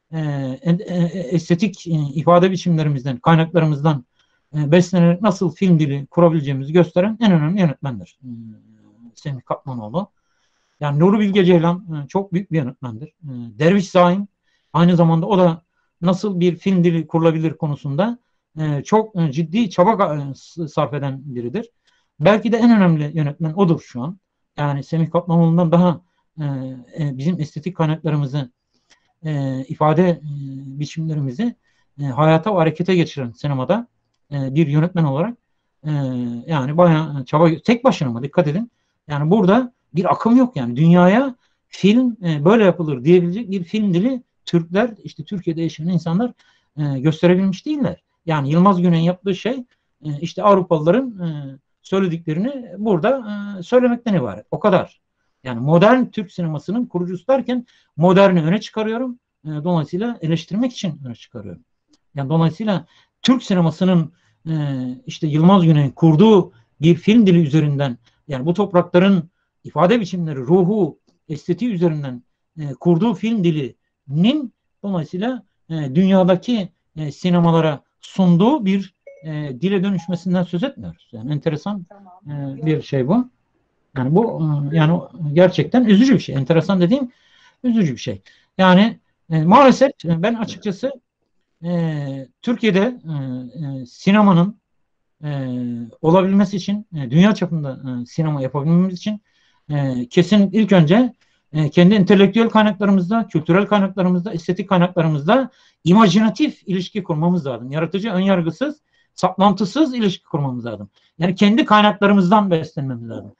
B: estetik ifade biçimlerimizden, kaynaklarımızdan beslenerek nasıl film dili kurabileceğimizi gösteren en önemli yönetmendir. Semih Kaplanoğlu. Yani Nuri Bilge Ceylan çok büyük bir yönetmendir. Derviş Zaim aynı zamanda o da nasıl bir film dili kurulabilir konusunda çok ciddi çaba sarf eden biridir. Belki de en önemli yönetmen odur şu an. Yani Semih Kaplanoğlu'ndan daha bizim estetik kaynaklarımızı ifade biçimlerimizi hayata ve harekete geçiren sinemada bir yönetmen olarak yani bayağı çaba tek başına mı dikkat edin. Yani burada bir akım yok yani dünyaya film böyle yapılır diyebilecek bir film dili Türkler işte Türkiye'de yaşayan insanlar gösterebilmiş değiller. Yani Yılmaz Güney'in yaptığı şey işte Avrupalıların söylediklerini burada söylemekten ibaret. O kadar. Yani modern Türk sinemasının kurucusu derken moderni öne çıkarıyorum. Dolayısıyla eleştirmek için öne çıkarıyorum. Yani dolayısıyla Türk sinemasının işte Yılmaz Güney'in kurduğu bir film dili üzerinden, yani bu toprakların ifade biçimleri, ruhu, estetiği üzerinden kurduğu film dilinin dolayısıyla dünyadaki sinemalara sunduğu bir dile dönüşmesinden söz etmiyoruz. Yani enteresan bir şey bu. Yani bu yani gerçekten üzücü bir şey. Enteresan dediğim üzücü bir şey. Yani maalesef ben açıkçası Türkiye'de sinemanın olabilmesi için, dünya çapında sinema yapabilmemiz için kesin ilk önce kendi entelektüel kaynaklarımızda, kültürel kaynaklarımızda, estetik kaynaklarımızda imajinatif ilişki kurmamız lazım. Yaratıcı, önyargısız, saplantısız ilişki kurmamız lazım. Yani kendi kaynaklarımızdan beslenmemiz lazım.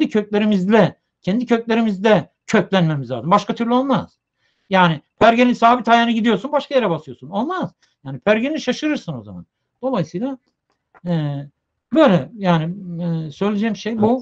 B: Kendi köklerimizde köklenmemiz lazım. Başka türlü olmaz. Yani pergenin sabit ayağına gidiyorsun, başka yere basıyorsun. Olmaz. Yani pergeni şaşırırsın o zaman. Dolayısıyla böyle yani söyleyeceğim şey bu.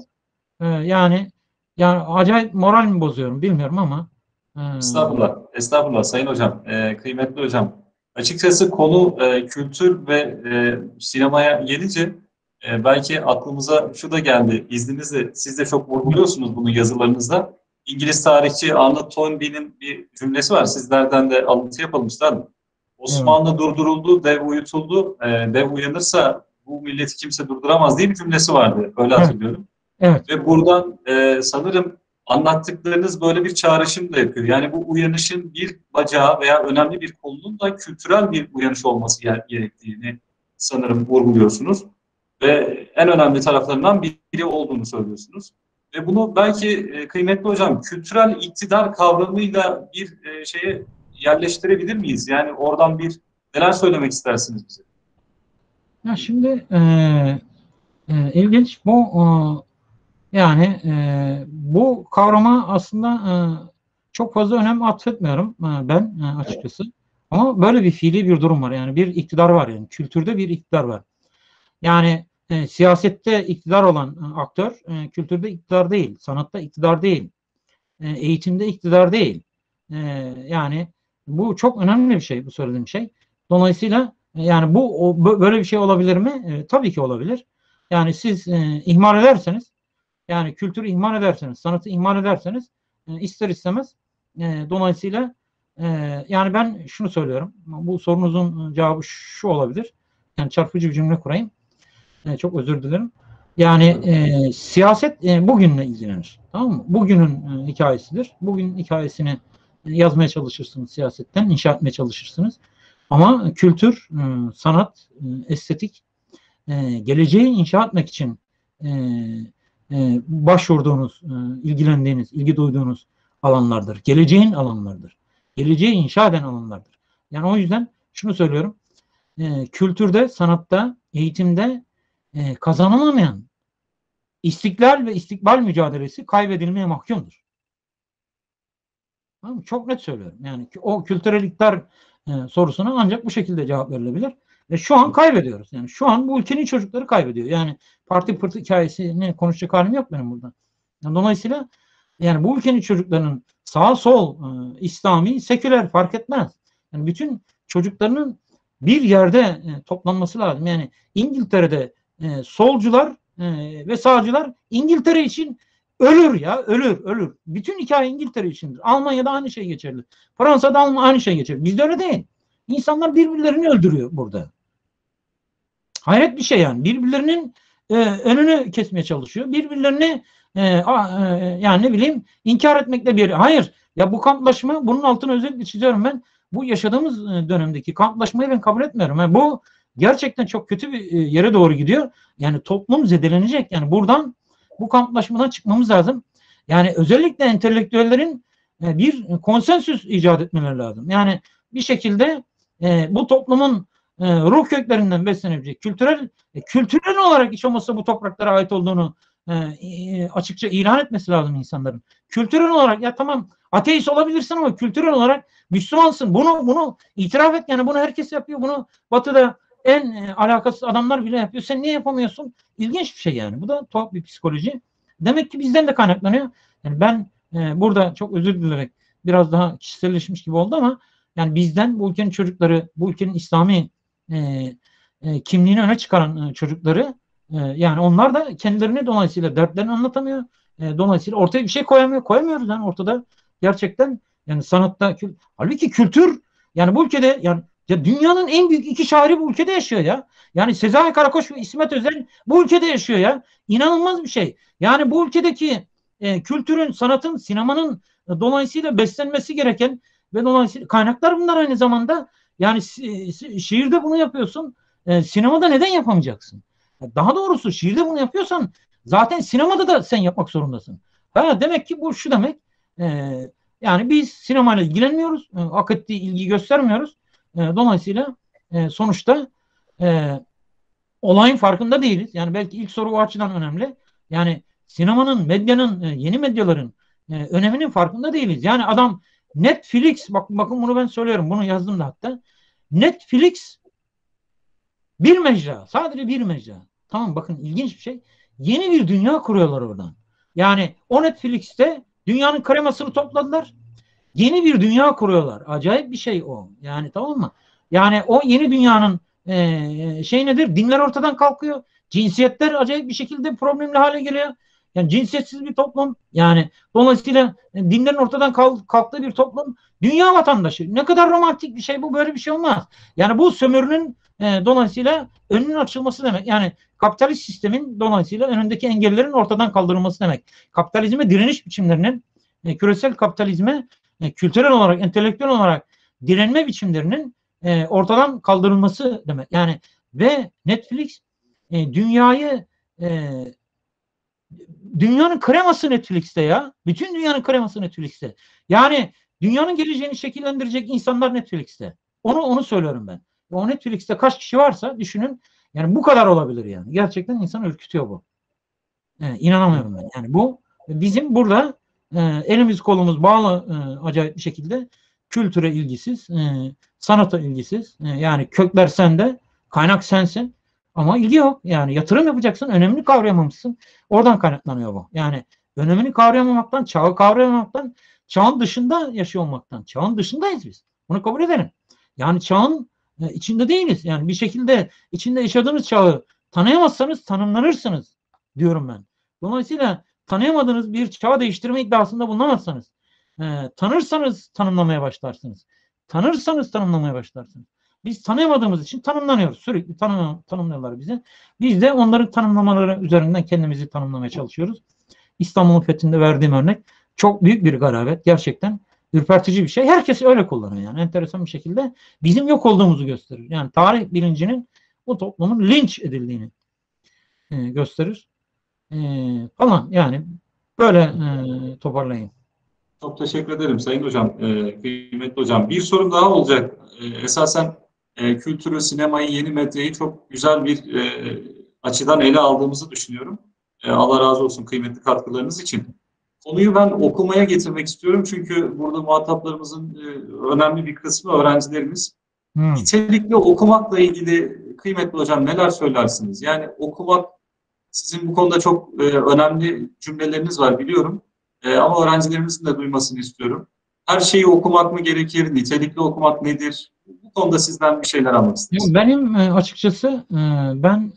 B: Yani acayip moral mi bozuyorum bilmiyorum ama
A: Estağfurullah, estağfurullah Sayın Hocam, kıymetli hocam. Açıkçası konu kültür ve sinemaya gelince belki aklımıza şu da geldi. İzninizle siz de çok vurguluyorsunuz bunu yazılarınızda. İngiliz tarihçi Arnold Toynbee'nin bir cümlesi var. Sizlerden de alıntı yapalım üstadım. Osmanlı durduruldu, dev uyutuldu. Dev uyanırsa bu milleti kimse durduramaz diye bir cümlesi vardı. Öyle
B: evet,
A: hatırlıyorum.
B: evet.
A: Ve buradan sanırım anlattıklarınız böyle bir çağrışım da yapıyor. Yani bu uyanışın bir bacağı veya önemli bir kolunun da kültürel bir uyanış olması gerektiğini sanırım vurguluyorsunuz. Ve en önemli taraflarından biri olduğunu söylüyorsunuz. Ve bunu belki kıymetli hocam kültürel iktidar kavramıyla bir şeye yerleştirebilir miyiz? Yani oradan bir neler söylemek istersiniz bize?
B: Ya şimdi ilginç bu yani bu kavrama aslında çok fazla önem atfetmiyorum ben açıkçası. Ama böyle bir fiili bir durum var. Yani bir iktidar var yani. Kültürde bir iktidar var. Yani siyasette iktidar olan aktör kültürde iktidar değil, sanatta iktidar değil, eğitimde iktidar değil. Yani bu çok önemli bir şey bu söylediğim şey. Dolayısıyla yani böyle bir şey olabilir mi? Tabii ki olabilir. Yani siz ihmal ederseniz, yani kültürü ihmal ederseniz, sanatı ihmal ederseniz ister istemez dolayısıyla yani ben şunu söylüyorum. Bu sorunuzun cevabı şu olabilir. Yani çarpıcı bir cümle kurayım. Çok özür dilerim. Yani siyaset bugünle ilgilenir. Tamam mı? Bugünün hikayesidir. Bugün hikayesini yazmaya çalışırsınız siyasetten, inşa etmeye çalışırsınız. Ama kültür, sanat, estetik geleceği inşa etmek için başvurduğunuz, ilgilendiğiniz, ilgi duyduğunuz alanlardır. Geleceğin alanlardır. Geleceği inşa eden alanlardır. Yani o yüzden şunu söylüyorum. Kültürde, sanatta, eğitimde kazanılamayan istiklal ve istikbal mücadelesi kaybedilmeye mahkumdur. Tamam mı? Çok net söylüyorum. Yani o kültürel iktidar sorusuna ancak bu şekilde cevap verilebilir. Ve şu an kaybediyoruz. Yani şu an bu ülkenin çocukları kaybediyor. Yani parti pırtı hikayesini konuşacak halim yok benim burada. Yani dolayısıyla yani bu ülkenin çocuklarının sağ sol, İslami, seküler fark etmez. Yani bütün çocuklarının bir yerde toplanması lazım. Yani İngiltere'de solcular ve sağcılar İngiltere için ölür ya, ölür. Bütün hikaye İngiltere içindir. Almanya'da aynı şey geçerli. Fransa'da aynı şey geçerli. Bizde öyle değil. İnsanlar birbirlerini öldürüyor burada. Hayret bir şey yani. Birbirlerinin önünü kesmeye çalışıyor. Birbirlerini yani ne bileyim inkar etmekle bir. Hayır. Ya bu kamplaşma, bunun altını özellikle çiziyorum ben. Bu yaşadığımız dönemdeki kamplaşmayı ben kabul etmiyorum. Yani bu gerçekten çok kötü bir yere doğru gidiyor. Yani toplum zedelenecek. Yani buradan bu kamplaşmadan çıkmamız lazım. Yani özellikle entelektüellerin bir konsensüs icat etmeleri lazım. Yani bir şekilde bu toplumun ruh köklerinden beslenebilecek kültürel olarak hiç olmazsa bu topraklara ait olduğunu açıkça ilan etmesi lazım insanların. Kültürel olarak ya tamam ateist olabilirsin ama kültürel olarak Müslümansın. Bunu itiraf et. Yani bunu herkes yapıyor. Bunu Batı'da en alakasız adamlar bile yapıyor. Sen niye yapamıyorsun? İlginç bir şey yani. Bu da tuhaf bir psikoloji. Demek ki bizden de kaynaklanıyor. Yani ben burada çok özür dilerim. Biraz daha kişiselleşmiş gibi oldu ama yani bizden bu ülkenin çocukları, bu ülkenin İslami kimliğini öne çıkaran çocukları, yani onlar da kendilerini dolayısıyla dertlerini anlatamıyor. Dolayısıyla ortaya bir şey koyamıyoruz yani ortada gerçekten, yani sanatta, halbuki kültür, yani bu ülkede, yani ya dünyanın en büyük iki şairi bu ülkede yaşıyor ya. Yani Sezai Karakoç ve İsmet Özel bu ülkede yaşıyor ya. İnanılmaz bir şey. Yani bu ülkedeki kültürün, sanatın, sinemanın dolayısıyla beslenmesi gereken ve dolayısıyla kaynaklar bunlar aynı zamanda. Yani şiirde bunu yapıyorsun. Sinemada neden yapamayacaksın? Daha doğrusu şiirde bunu yapıyorsan zaten sinemada da sen yapmak zorundasın. Demek ki bu şu demek. E, Yani biz sinemayla ilgilenmiyoruz. Hak ettiği ilgi göstermiyoruz. Dolayısıyla sonuçta olayın farkında değiliz. Yani belki ilk soru o açıdan önemli. Yani sinemanın, medyanın, yeni medyaların öneminin farkında değiliz. Yani adam Netflix, bakın bunu ben söylüyorum. Bunu yazdım da hatta. Netflix bir mecra. Sadece bir mecra. Tamam, bakın ilginç bir şey. Yeni bir dünya kuruyorlar oradan. Yani o Netflix'te dünyanın kremasını topladılar. Yeni bir dünya kuruyorlar. Acayip bir şey o. Yani tamam mı? Yani o yeni dünyanın şey nedir? Dinler ortadan kalkıyor. Cinsiyetler acayip bir şekilde problemli hale geliyor. Yani cinsiyetsiz bir toplum. Yani dolayısıyla dinlerin ortadan kalktığı bir toplum. Dünya vatandaşı. Ne kadar romantik bir şey bu. Böyle bir şey olmaz. Yani bu sömürünün dolayısıyla önünün açılması demek. Yani kapitalist sistemin dolayısıyla önündeki engellerin ortadan kaldırılması demek. Kapitalizme direniş biçimlerinin, küresel kapitalizme kültürel olarak, entelektüel olarak direnme biçimlerinin ortadan kaldırılması demek. Yani ve Netflix dünyayı, dünyanın kreması Netflix'te ya. Bütün dünyanın kreması Netflix'te. Yani dünyanın geleceğini şekillendirecek insanlar Netflix'te. Onu söylüyorum ben. O Netflix'te kaç kişi varsa düşünün. Yani bu kadar olabilir yani. Gerçekten insanı ürkütüyor bu. İnanamıyorum ben. Yani bu bizim burada elimiz kolumuz bağlı acayip bir şekilde kültüre ilgisiz, sanata ilgisiz. Yani kökler sende, kaynak sensin ama ilgi yok. Yani yatırım yapacaksın, önemini kavrayamamışsın. Oradan kaynaklanıyor bu. Yani önemini kavrayamamaktan, çağı kavrayamamaktan, çağın dışında yaşıyor olmaktan. Çağın dışındayız biz. Bunu kabul edelim. Yani çağın içinde değiliz. Yani bir şekilde içinde yaşadığınız çağı tanıyamazsanız tanımlanırsınız diyorum ben. Dolayısıyla tanıyamadığınız bir çağ değiştirme iddiasında bulunamazsanız, tanırsanız tanımlamaya başlarsınız. Tanırsanız tanımlamaya başlarsınız. Biz tanıyamadığımız için tanımlanıyoruz. Sürekli tanımlıyorlar bizi. Biz de onların tanımlamaları üzerinden kendimizi tanımlamaya çalışıyoruz. İstanbul'un fethinde verdiğim örnek çok büyük bir garabet. Gerçekten ürpertici bir şey. Herkes öyle kullanıyor yani. Enteresan bir şekilde bizim yok olduğumuzu gösterir. Yani tarih bilincinin bu toplumun linç edildiğini gösterir. Falan yani böyle toparlayayım.
A: Çok teşekkür ederim Sayın Hocam, kıymetli hocam. Bir sorum daha olacak. Esasen kültürü, sinemayı, yeni medyayı çok güzel bir açıdan ele aldığımızı düşünüyorum. Allah razı olsun kıymetli katkılarınız için. Konuyu ben okumaya getirmek istiyorum çünkü burada muhataplarımızın önemli bir kısmı öğrencilerimiz. Nitelikli okumakla ilgili kıymetli hocam neler söylersiniz? Yani okumak, sizin bu konuda çok önemli cümleleriniz var biliyorum. Ama öğrencilerimizin de duymasını istiyorum. Her şeyi okumak mı gerekir? Nitelikli okumak nedir? Bu konuda sizden bir şeyler almak isteriz.
B: Benim açıkçası ben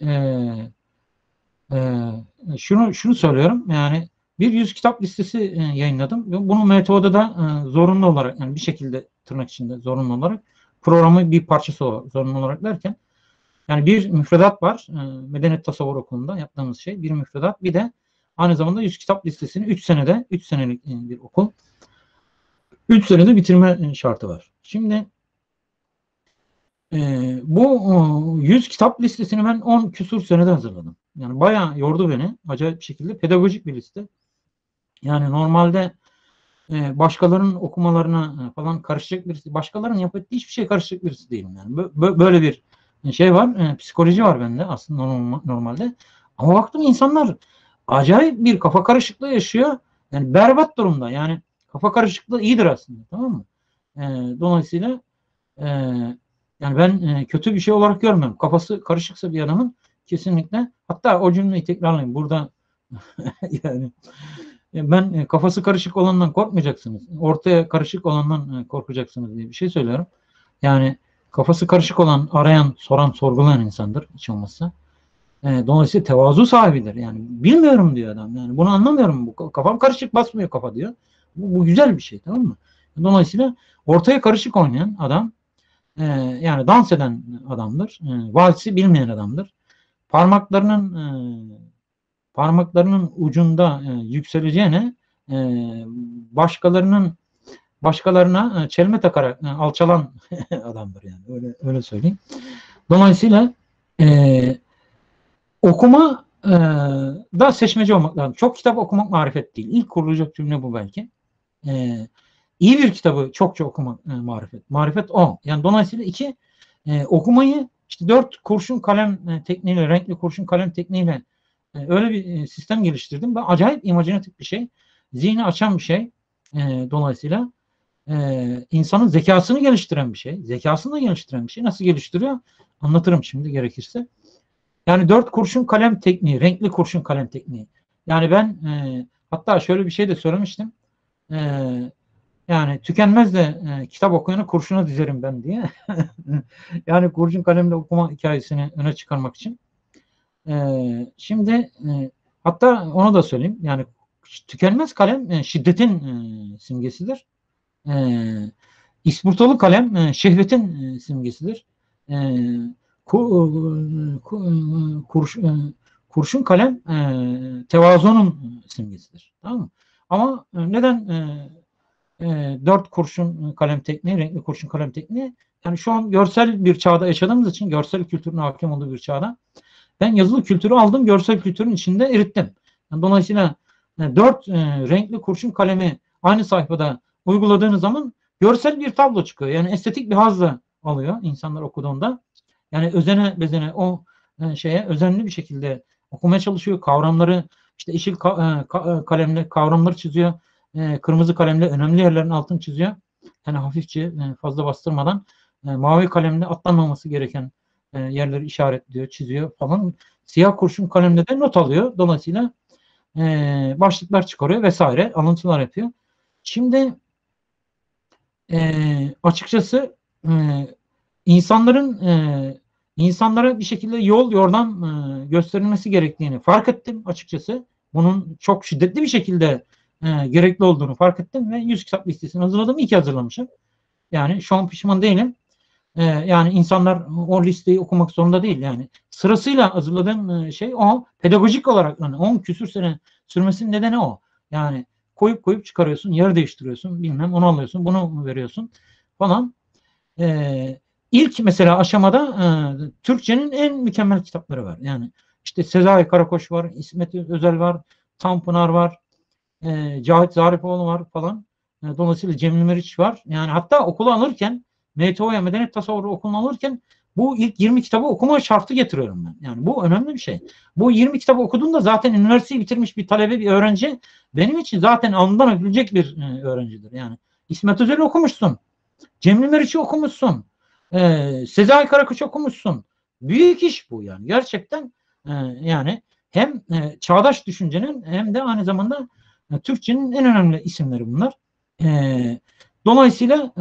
B: şunu söylüyorum. Yani bir 100 kitap listesi yayınladım. Bunu metoda da zorunlu olarak, yani bir şekilde tırnak içinde zorunlu olarak programın bir parçası zorunlu olarak derken, yani bir müfredat var. Medeniyet Tasavvur Okulu'nda yaptığımız şey bir müfredat. Bir de aynı zamanda 100 kitap listesini 3 senede, 3 senelik bir okul. 3 senede bitirme şartı var. Şimdi bu 100 kitap listesini ben 10 küsur senede hazırladım. Yani bayağı yordu beni. Acayip bir şekilde. Pedagojik bir liste. Yani normalde başkalarının okumalarına falan karışacak birisi, başkalarının yaptığı hiçbir şey karışacak birisi değilim. Yani böyle bir şey var. Psikoloji var bende aslında normalde. Ama baktım insanlar acayip bir kafa karışıklığı yaşıyor. Yani berbat durumda. Yani kafa karışıklığı iyidir aslında. Tamam mı? Dolayısıyla yani ben kötü bir şey olarak görmüyorum. Kafası karışıksa bir adamın kesinlikle, hatta o cümleyi tekrarlayayım burada yani ben kafası karışık olandan korkmayacaksınız. Ortaya karışık olandan korkacaksınız diye bir şey söylüyorum. Yani kafası karışık olan, arayan, soran, sorgulayan insandır hiç olmazsa. Dolayısıyla tevazu sahibidir. Yani bilmiyorum diyor adam. Yani bunu anlamıyorum. Bu kafam karışık, basmıyor kafa diyor. Bu güzel bir şey, tamam mı? Dolayısıyla ortaya karışık oynayan adam, yani dans eden adamdır. Valsi bilmeyen adamdır. Parmaklarının ucunda yükseleceğine e, başkalarına çelme takarak alçalan adamdır yani. Öyle söyleyeyim. Dolayısıyla okuma da seçmeci olmak lazım. Çok kitap okumak marifet değil. İlk kurulacak cümle bu belki. İyi bir kitabı çokça okumak marifet. Marifet o. Yani dolayısıyla okumayı işte 4 kurşun kalem tekniğiyle, renkli kurşun kalem tekniğiyle öyle bir sistem geliştirdim. Ben acayip imajinatif bir şey. Zihni açan bir şey. Dolayısıyla insanın zekasını geliştiren bir şey. Zekasını da geliştiren bir şey. Nasıl geliştiriyor? Anlatırım şimdi gerekirse. Yani 4 kurşun kalem tekniği, renkli kurşun kalem tekniği. Yani ben hatta şöyle bir şey de söylemiştim. Yani tükenmez de kitap okuyanı kurşuna dizerim ben diye. Yani kurşun kalemle okuma hikayesini öne çıkarmak için. Şimdi hatta onu da söyleyeyim. Yani tükenmez kalem şiddetin simgesidir. İspurtalı kalem şehvetin simgesidir. Kurşun kalem tevazunun simgesidir. Tamam mı? Ama neden 4 kurşun kalem tekniği, renkli kurşun kalem tekniği? Yani şu an görsel bir çağda yaşadığımız için, görsel kültürün hakim olduğu bir çağda ben yazılı kültürü aldım, görsel kültürün içinde erittim. Yani dolayısıyla 4 renkli kurşun kalemi aynı sayfada uyguladığınız zaman görsel bir tablo çıkıyor. Yani estetik bir hazzla alıyor insanlar okuduğunda. Yani özene bezene o şeye özenli bir şekilde okumaya çalışıyor. Kavramları işte yeşil kalemle kavramları çiziyor. Kırmızı kalemle önemli yerlerin altını çiziyor. Yani hafifçe fazla bastırmadan mavi kalemle atlanmaması gereken yerleri işaretliyor, çiziyor falan. Siyah kurşun kalemle de not alıyor. Dolayısıyla başlıklar çıkarıyor vesaire. Alıntılar yapıyor. Şimdi açıkçası insanlara bir şekilde yol yordam gösterilmesi gerektiğini fark ettim açıkçası. Bunun çok şiddetli bir şekilde gerekli olduğunu fark ettim ve 100 kitap listesini hazırladım. İyi ki hazırlamışım. Yani şu an pişman değilim. Yani insanlar o listeyi okumak zorunda değil. Yani sırasıyla hazırladığım şey o. Pedagojik olarak yani 10 küsür sene sürmesinin nedeni o. Yani koyup çıkarıyorsun, yer değiştiriyorsun, bilmem onu alıyorsun, bunu veriyorsun falan. İlk mesela aşamada Türkçenin en mükemmel kitapları var. Yani işte Sezai Karakoç var, İsmet Özel var, Tanpınar var, Cahit Zarifoğlu var falan. Dolayısıyla Cemil Meriç var. Yani hatta okulu alırken MTO'ya Medeniyet Tasavvuru okulunu alırken bu ilk 20 kitabı okuma şartı getiriyorum ben. Yani bu önemli bir şey. Bu 20 kitabı okuduğunda zaten üniversiteyi bitirmiş bir talebe, bir öğrenci benim için zaten alnından öpülecek bir öğrencidir. Yani İsmet Özel'i okumuşsun. Cemil Meriç'i okumuşsun. Sezai Karakoç okumuşsun. Büyük iş bu yani. Gerçekten yani hem çağdaş düşüncenin hem de aynı zamanda Türkçenin en önemli isimleri bunlar. Dolayısıyla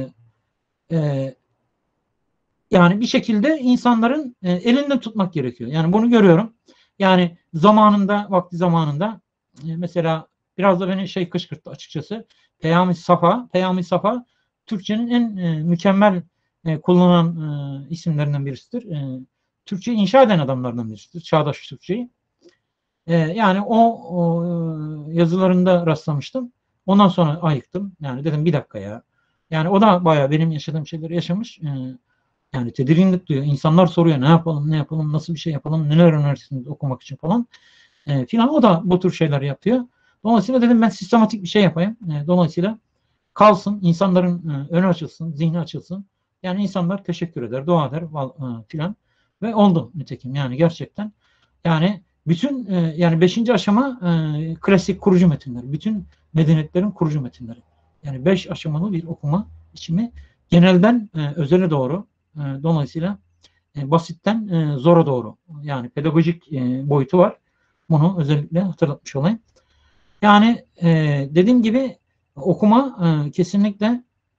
B: yani bir şekilde insanların elinden tutmak gerekiyor. Yani bunu görüyorum. Yani vakti zamanında mesela biraz da beni kışkırttı açıkçası. Peyami Safa Türkçenin en mükemmel kullanan isimlerinden birisidir. Türkçeyi inşa eden adamlardan birisidir. Çağdaş Türkçeyi. Yani o yazılarında rastlamıştım. Ondan sonra ayıktım. Yani dedim bir dakika ya. Yani o da bayağı benim yaşadığım şeyleri yaşamış. Yani tedirginlik duyuyor. İnsanlar soruyor ne yapalım, nasıl bir şey yapalım, neler önerirsiniz okumak için falan. Filan o da bu tür şeyler yapıyor. Dolayısıyla dedim ben sistematik bir şey yapayım. Dolayısıyla kalsın, insanların önü açılsın, zihni açılsın. Yani insanlar teşekkür eder, dua eder filan. Ve oldu nitekim yani gerçekten. Yani bütün yani 5. aşama klasik kurucu metinler. Bütün medeniyetlerin kurucu metinleri. Yani 5 aşamalı bir okuma biçimi genelden özele doğru. Dolayısıyla basitten zora doğru. Yani pedagojik boyutu var. Bunu özellikle hatırlatmış olayım. Yani dediğim gibi okuma kesinlikle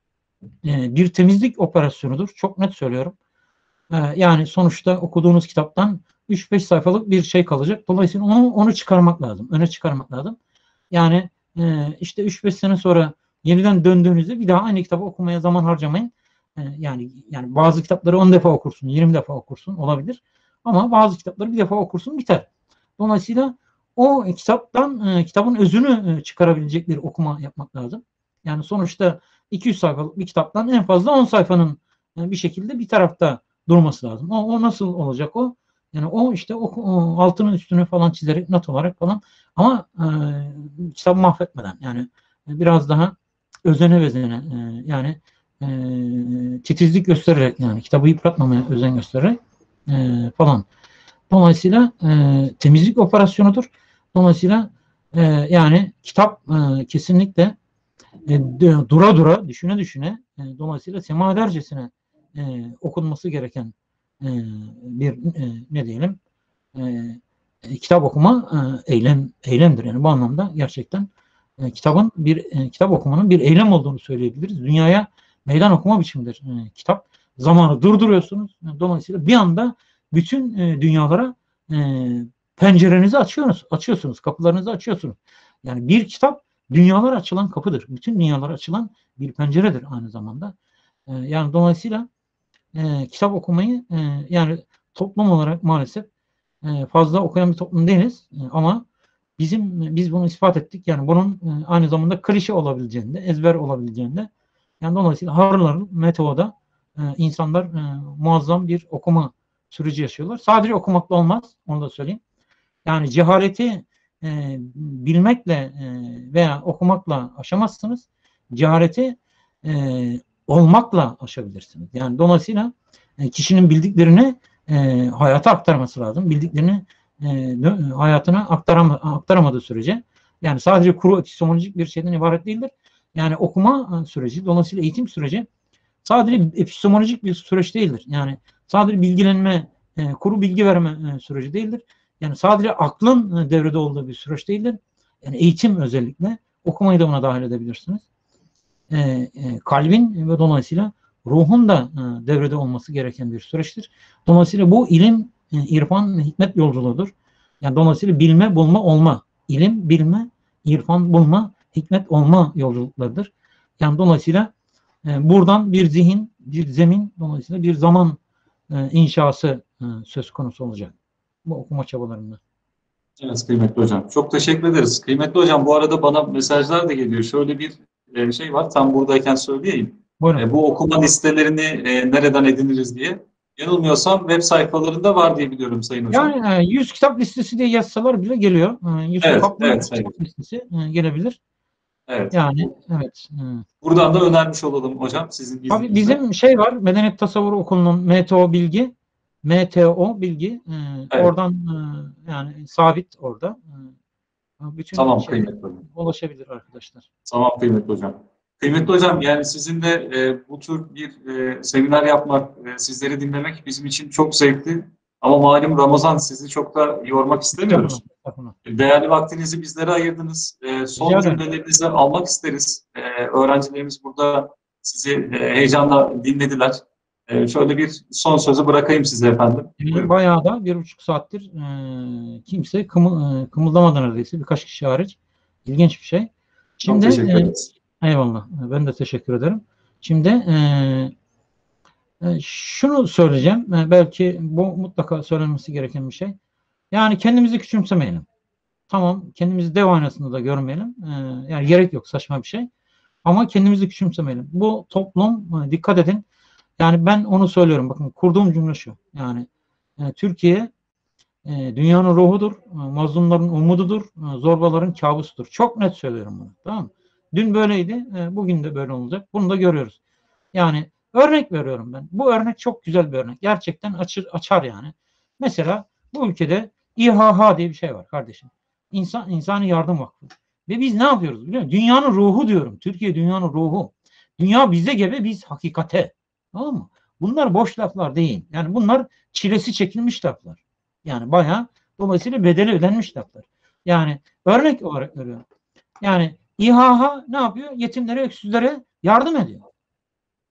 B: bir temizlik operasyonudur. Çok net söylüyorum. Yani sonuçta okuduğunuz kitaptan 3-5 sayfalık bir şey kalacak. Dolayısıyla onu çıkarmak lazım. Öne çıkarmak lazım. Yani işte 3-5 sene sonra yeniden döndüğünüzde bir daha aynı kitabı okumaya zaman harcamayın. Yani bazı kitapları 10 defa okursun, 20 defa okursun olabilir. Ama bazı kitapları bir defa okursun biter. Dolayısıyla o kitabın özünü çıkarabilecek bir okuma yapmak lazım. Yani sonuçta 200 sayfalık bir kitaptan en fazla 10 sayfanın bir şekilde bir tarafta durması lazım. O nasıl olacak o? Yani o işte o altının üstünü falan çizerek, not olarak falan, ama kitabı mahvetmeden, yani biraz daha özene bezene, yani titizlik göstererek, yani kitabı yıpratmamaya özen göstererek falan. Dolayısıyla temizlik operasyonudur. Dolayısıyla yani kitap kesinlikle dura dura, düşüne düşüne, dolayısıyla semadercesine okunması gereken bir ne diyelim, kitap okuma eylemdir. Yani bu anlamda gerçekten kitap okumanın bir eylem olduğunu söyleyebiliriz. Dünyaya meydan okuma biçimidir kitap. Zamanı durduruyorsunuz. Dolayısıyla bir anda bütün dünyalara pencerenizi açıyorsunuz, kapılarınızı açıyorsunuz. Yani bir kitap dünyalara açılan kapıdır. Bütün dünyalara açılan bir penceredir aynı zamanda. Yani dolayısıyla kitap okumayı, yani toplum olarak maalesef fazla okuyan bir toplum değiliz. Ama biz bunu ispat ettik. Yani bunun aynı zamanda klişe olabileceğini de, ezber olabileceğini de, yani dolayısıyla harıl meteoda insanlar muazzam bir okuma süreci yaşıyorlar. Sadece okumakla olmaz. Onu da söyleyeyim. Yani cehaleti bilmekle veya okumakla aşamazsınız. Cehaleti olmakla aşabilirsiniz. Yani dolayısıyla kişinin bildiklerini hayata aktarması lazım. Bildiklerini hayatına aktaramadığı sürece, yani sadece kuru epistemolojik bir şeyden ibaret değildir. Yani okuma süreci, dolayısıyla eğitim süreci sadece epistemolojik bir süreç değildir. Yani sadece bilgilenme, kuru bilgi verme süreci değildir. Yani sadece aklın devrede olduğu bir süreç değildir. Yani eğitim özellikle, okumayı da buna dahil edebilirsiniz. Kalbin ve dolayısıyla ruhun da devrede olması gereken bir süreçtir. Dolayısıyla bu ilim, irfan, hikmet yolculuğudur. Yani dolayısıyla bilme, bulma, olma. İlim, bilme, irfan, bulma, hikmet olma yolculuklarıdır. Yani dolayısıyla buradan bir zihin, bir zemin, dolayısıyla bir zaman inşası söz konusu olacak bu okuma çabalarında.
A: Evet kıymetli hocam. Çok teşekkür ederiz. Kıymetli hocam, bu arada bana mesajlar da geliyor. Şöyle bir şey var. Tam buradayken söyleyeyim.
B: Buyurun.
A: Bu okuma listelerini nereden ediniriz diye. Yanılmıyorsam web sayfalarında var diye biliyorum Sayın Hocam.
B: Yani 100 kitap listesi diye yazsalar bile geliyor. Yusuf
A: Evet,
B: Akbulut
A: evet,
B: kitap
A: evet.
B: listesi gelebilir.
A: Evet.
B: Yani evet.
A: Buradan da önermiş olalım hocam sizin
B: Tabii
A: izninizle.
B: bizim şey var, Medeniyet Tasavvuru Okulu'nun MTO bilgi,
A: Evet.
B: oradan yani sabit orada. Bütün
A: Tamam
B: şeyler
A: kıymetli hocam.
B: ulaşabilir arkadaşlar.
A: Tamam kıymetli hocam. Kıymetli hocam, yani sizinle bu tür bir seminer yapmak, sizleri dinlemek bizim için çok zevkli. Ama malum Ramazan, sizi çok da yormak
B: Estağfurullah.
A: istemiyoruz.
B: Estağfurullah.
A: Değerli vaktinizi bizlere ayırdınız.
B: Rica
A: Son
B: ederim.
A: cümlelerinizi almak isteriz. Öğrencilerimiz burada sizi heyecanla dinlediler. Şöyle bir son sözü bırakayım size efendim. Buyurun.
B: Bayağı da 1,5 saattir kimse kımıldamadan, neredeyse birkaç kişi hariç. İlginç bir şey.
A: Çok
B: Şimdi
A: teşekkür ederiz.
B: eyvallah. Ben de teşekkür ederim. Şimdi şunu söyleyeceğim. Belki bu mutlaka söylenmesi gereken bir şey. Yani kendimizi küçümsemeyelim. Tamam, kendimizi dev aynasında da görmeyelim. Yani gerek yok, saçma bir şey. Ama kendimizi küçümsemeyelim. Bu toplum, dikkat edin. Yani ben onu söylüyorum. Bakın, kurduğum cümle şu. Yani Türkiye dünyanın ruhudur, mazlumların umududur, zorbaların kabusudur. Çok net söylüyorum bunu. Tamam mı? Dün böyleydi, bugün de böyle olacak. Bunu da görüyoruz. Yani örnek veriyorum ben. Bu örnek çok güzel bir örnek. Gerçekten açar yani. Mesela bu ülkede İHH diye bir şey var kardeşim. İnsani Yardım Vakfı. Ve biz ne yapıyoruz biliyor musun? Dünyanın ruhu diyorum. Türkiye dünyanın ruhu. Dünya bize gebe, biz hakikate. Tamam mı? Bunlar boş laflar değil. Yani bunlar çilesi çekilmiş laflar. Yani bayağı, dolayısıyla bedeli ödenmiş laflar. Yani örnek olarak veriyorum. Yani İHH ne yapıyor? Yetimlere, öksüzlere yardım ediyor.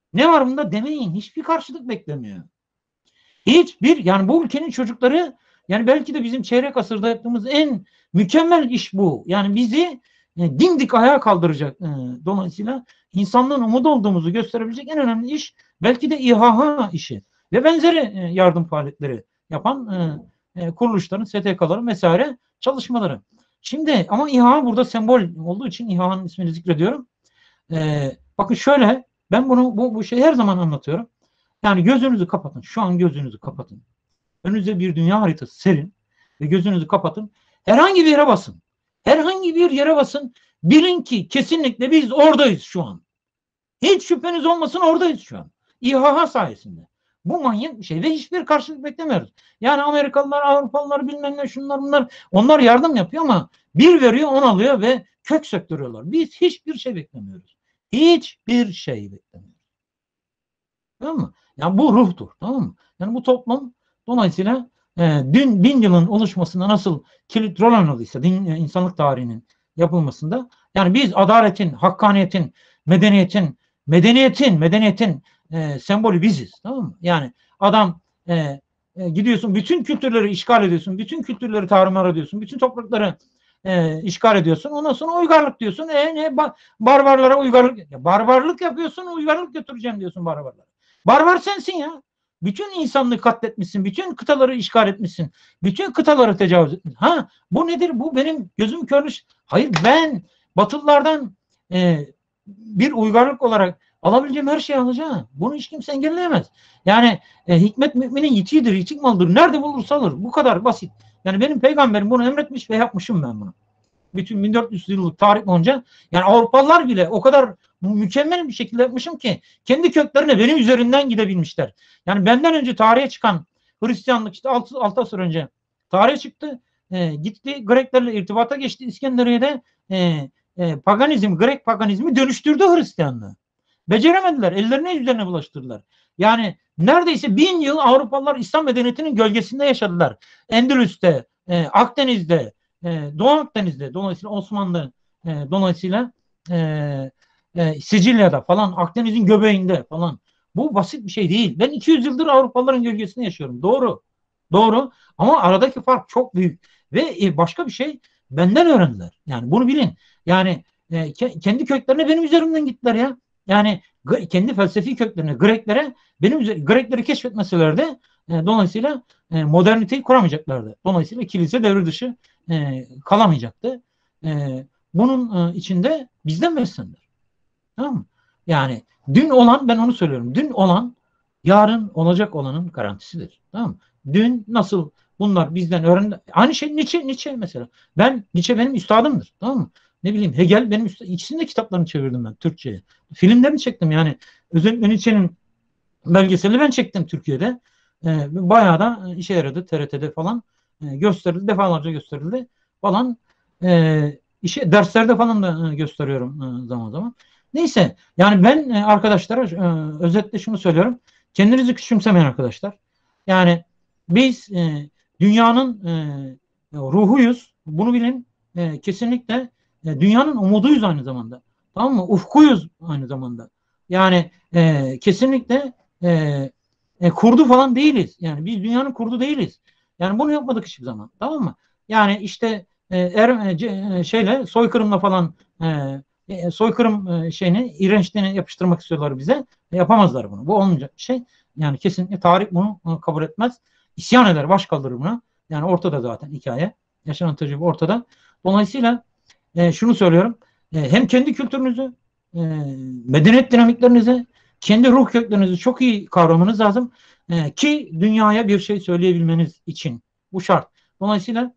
B: Ne var bunda demeyin. Hiçbir karşılık beklemiyor. Hiçbir, yani bu ülkenin çocukları, yani belki de bizim çeyrek asırda yaptığımız en mükemmel iş bu. Yani bizi dimdik ayağa kaldıracak. Dolayısıyla insanlığın umudu olduğumuzu gösterebilecek en önemli iş belki de İHH işi ve benzeri yardım faaliyetleri yapan kuruluşların, STK'ların vesaire çalışmaları. Şimdi ama İHA burada sembol olduğu için İHA'nın ismini zikrediyorum. Bakın şöyle, ben bu şeyi her zaman anlatıyorum. Yani gözünüzü kapatın. Şu an gözünüzü kapatın. Önünüze bir dünya haritası serin ve gözünüzü kapatın. Herhangi bir yere basın. Herhangi bir yere basın. Bilin ki kesinlikle biz oradayız şu an. Hiç şüpheniz olmasın, oradayız şu an. İHA sayesinde. Bu manyak bir şey ve hiçbir karşılık beklemiyoruz. Yani Amerikalılar, Avrupalılar bilmem ne şunlar bunlar, onlar yardım yapıyor ama bir veriyor, on alıyor ve kök söktürüyorlar. Biz hiçbir şey beklemiyoruz. Hiçbir şey beklemiyoruz. Tamam mı? Yani bu ruhtur. Tamam mı? Yani bu toplum dolayısıyla dün 1000 yılın oluşmasında nasıl kilit rol oynadıysa insanlık tarihinin yapılmasında, yani biz adaletin, hakkaniyetin, medeniyetin sembolü biziz. Tamam mı? Yani adam gidiyorsun, bütün kültürleri işgal ediyorsun, bütün kültürleri tarumar ediyorsun, bütün toprakları işgal ediyorsun. Ondan sonra uygarlık diyorsun. Barbarlara uygarlık. Ya, barbarlık yapıyorsun, uygarlık götüreceğim diyorsun barbarlara. Barbar sensin ya. Bütün insanlığı katletmişsin. Bütün kıtaları işgal etmişsin. Bütün kıtaları tecavüz etmişsin. Ha, bu nedir? Bu benim gözüm körmüş. Hayır, ben Batılılardan bir uygarlık olarak alabileceğim her şeyi alacağım. Bunu hiç kimse engelleyemez. Yani hikmet müminin yitiğidir, yitik malıdır. Nerede bulursa alır. Bu kadar basit. Yani benim peygamberim bunu emretmiş ve yapmışım ben bunu. Bütün 1400 yıllık tarih boyunca, yani Avrupalılar bile o kadar mükemmel bir şekilde yapmışım ki kendi köklerine benim üzerinden gidebilmişler. Yani benden önce tarihe çıkan Hristiyanlık işte 6 asır önce tarihe çıktı. Gitti Greklerle irtibata geçti. İskenderiye'de paganizm, Grek paganizmi dönüştürdü Hristiyanlığı. Beceremediler. Ellerine yüzlerine bulaştırdılar. Yani neredeyse 1000 yıl Avrupalılar İslam medeniyetinin gölgesinde yaşadılar. Endülüs'te, Akdeniz'de, Doğu Akdeniz'de, dolayısıyla Osmanlı, dolayısıyla Sicilya'da falan, Akdeniz'in göbeğinde falan. Bu basit bir şey değil. Ben 200 yıldır Avrupalıların gölgesinde yaşıyorum. Doğru. Doğru. Ama aradaki fark çok büyük. Ve başka bir şey, benden öğrendiler. Yani bunu bilin. Yani kendi köklerine benim üzerimden gittiler ya. Yani kendi felsefi köklerine, Grekleri keşfetmeseler de dolayısıyla moderniteyi kuramayacaklardı. Dolayısıyla kilise devre dışı kalamayacaktı. Bunun içinde bizden beslendiler. Tamam mı? Yani dün olan, ben onu söylüyorum. Dün olan yarın olacak olanın garantisidir. Tamam mı? Dün nasıl bunlar bizden öğrendi. Aynı şey Nietzsche mesela. Nietzsche benim üstadımdır. Tamam mı? Ne bileyim, Hegel benim üstadım. İkisinin de kitaplarını çevirdim ben Türkçe'ye. Filmlerini çektim yani. Özellikle Nietzsche'nin belgeselini ben çektim Türkiye'de. Bayağı da işe yaradı. TRT'de falan gösterildi. Defalarca gösterildi falan. Derslerde falan da gösteriyorum zaman zaman. Neyse, yani ben arkadaşlara özetle şunu söylüyorum. Kendinizi küçümsemeyin arkadaşlar. Yani biz dünyanın ruhuyuz. Bunu bilin. Kesinlikle dünyanın umuduyuz aynı zamanda. Tamam mı? Ufkuyuz aynı zamanda. Yani kesinlikle kurdu falan değiliz. Yani biz dünyanın kurdu değiliz. Yani bunu yapmadık hiçbir zaman. Tamam mı? Yani işte soykırımla falan soykırım iğrençliğini yapıştırmak istiyorlar bize. Yapamazlar bunu. Bu olmayacak bir şey. Yani kesinlikle tarih bunu kabul etmez. İsyan eder, baş kaldırır buna. Yani ortada zaten hikaye. Yaşanan tecrübe ortada. Dolayısıyla şunu söylüyorum. Hem kendi kültürünüzü, medeniyet dinamiklerinizi, kendi ruh köklerinizi çok iyi kavramanız lazım. Ki dünyaya bir şey söyleyebilmeniz için. Bu şart. Dolayısıyla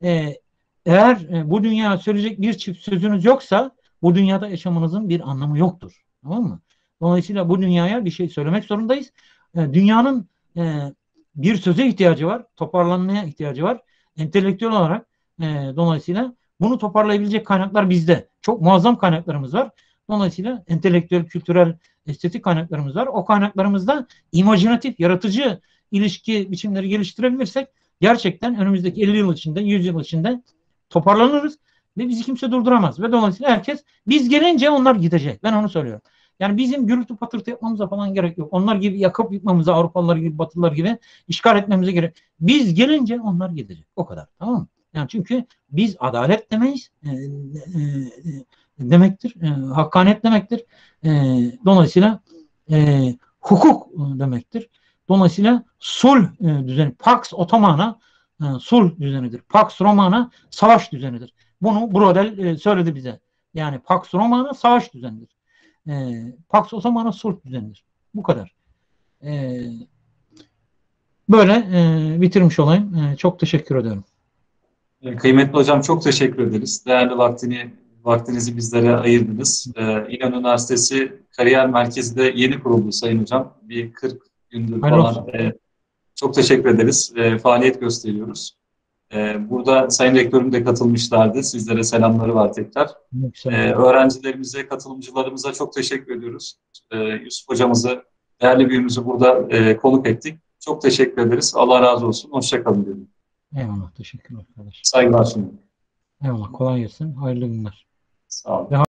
B: eğer bu dünyaya söyleyecek bir çift sözünüz yoksa bu dünyada yaşamanızın bir anlamı yoktur. Tamam mı? Dolayısıyla bu dünyaya bir şey söylemek zorundayız. Dünyanın bir söze ihtiyacı var. Toparlanmaya ihtiyacı var. Entelektüel olarak dolayısıyla bunu toparlayabilecek kaynaklar bizde. Çok muazzam kaynaklarımız var. Dolayısıyla entelektüel, kültürel, estetik kaynaklarımız var. O kaynaklarımızda imajinatif, yaratıcı ilişki biçimleri geliştirebilirsek gerçekten önümüzdeki 50 yıl içinde, 100 yıl içinde toparlanırız ve bizi kimse durduramaz. Ve dolayısıyla herkes, biz gelince onlar gidecek. Ben onu söylüyorum. Yani bizim gürültü patırtı yapmamıza falan gerek yok. Onlar gibi yakıp yıkmamıza, Avrupalılar gibi, Batılılar gibi işgal etmemize gerek. Biz gelince onlar gidecek. O kadar. Tamam mı? Yani çünkü biz adalet demeyiz. Demektir. Hakkaniyet demektir. Dolayısıyla hukuk demektir. Dolayısıyla sulh düzeni, Pax Ottomana sulh düzenidir. Pax Romana savaş düzenidir. Bunu Brodel söyledi bize. Yani Pax Romana savaş düzenidir. Pax Ottomana sulh düzenidir. Bu kadar. Böyle bitirmiş olayım. Çok teşekkür ederim.
A: Kıymetli hocam çok teşekkür ederiz. Değerli vaktinizi bizlere ayırdınız. İnan Üniversitesi Kariyer Merkezi de yeni kuruldu Sayın Hocam. Bir 40 gündür
B: Hayırlı
A: falan.
B: olsun.
A: Çok teşekkür ederiz. Faaliyet gösteriyoruz. Burada Sayın Rektörüm de katılmışlardı. Sizlere selamları var tekrar. Öğrencilerimize, katılımcılarımıza çok teşekkür ediyoruz. Yusuf hocamızı, değerli büyüğümüzü burada konuk ettik. Çok teşekkür ederiz. Allah razı olsun. Hoşça kalın diyorum.
B: Eyvallah. Teşekkürler arkadaşlar.
A: Saygılar sunuyorum.
B: Eyvallah. Kolay gelsin. Hayırlı günler.
A: Sağ olun.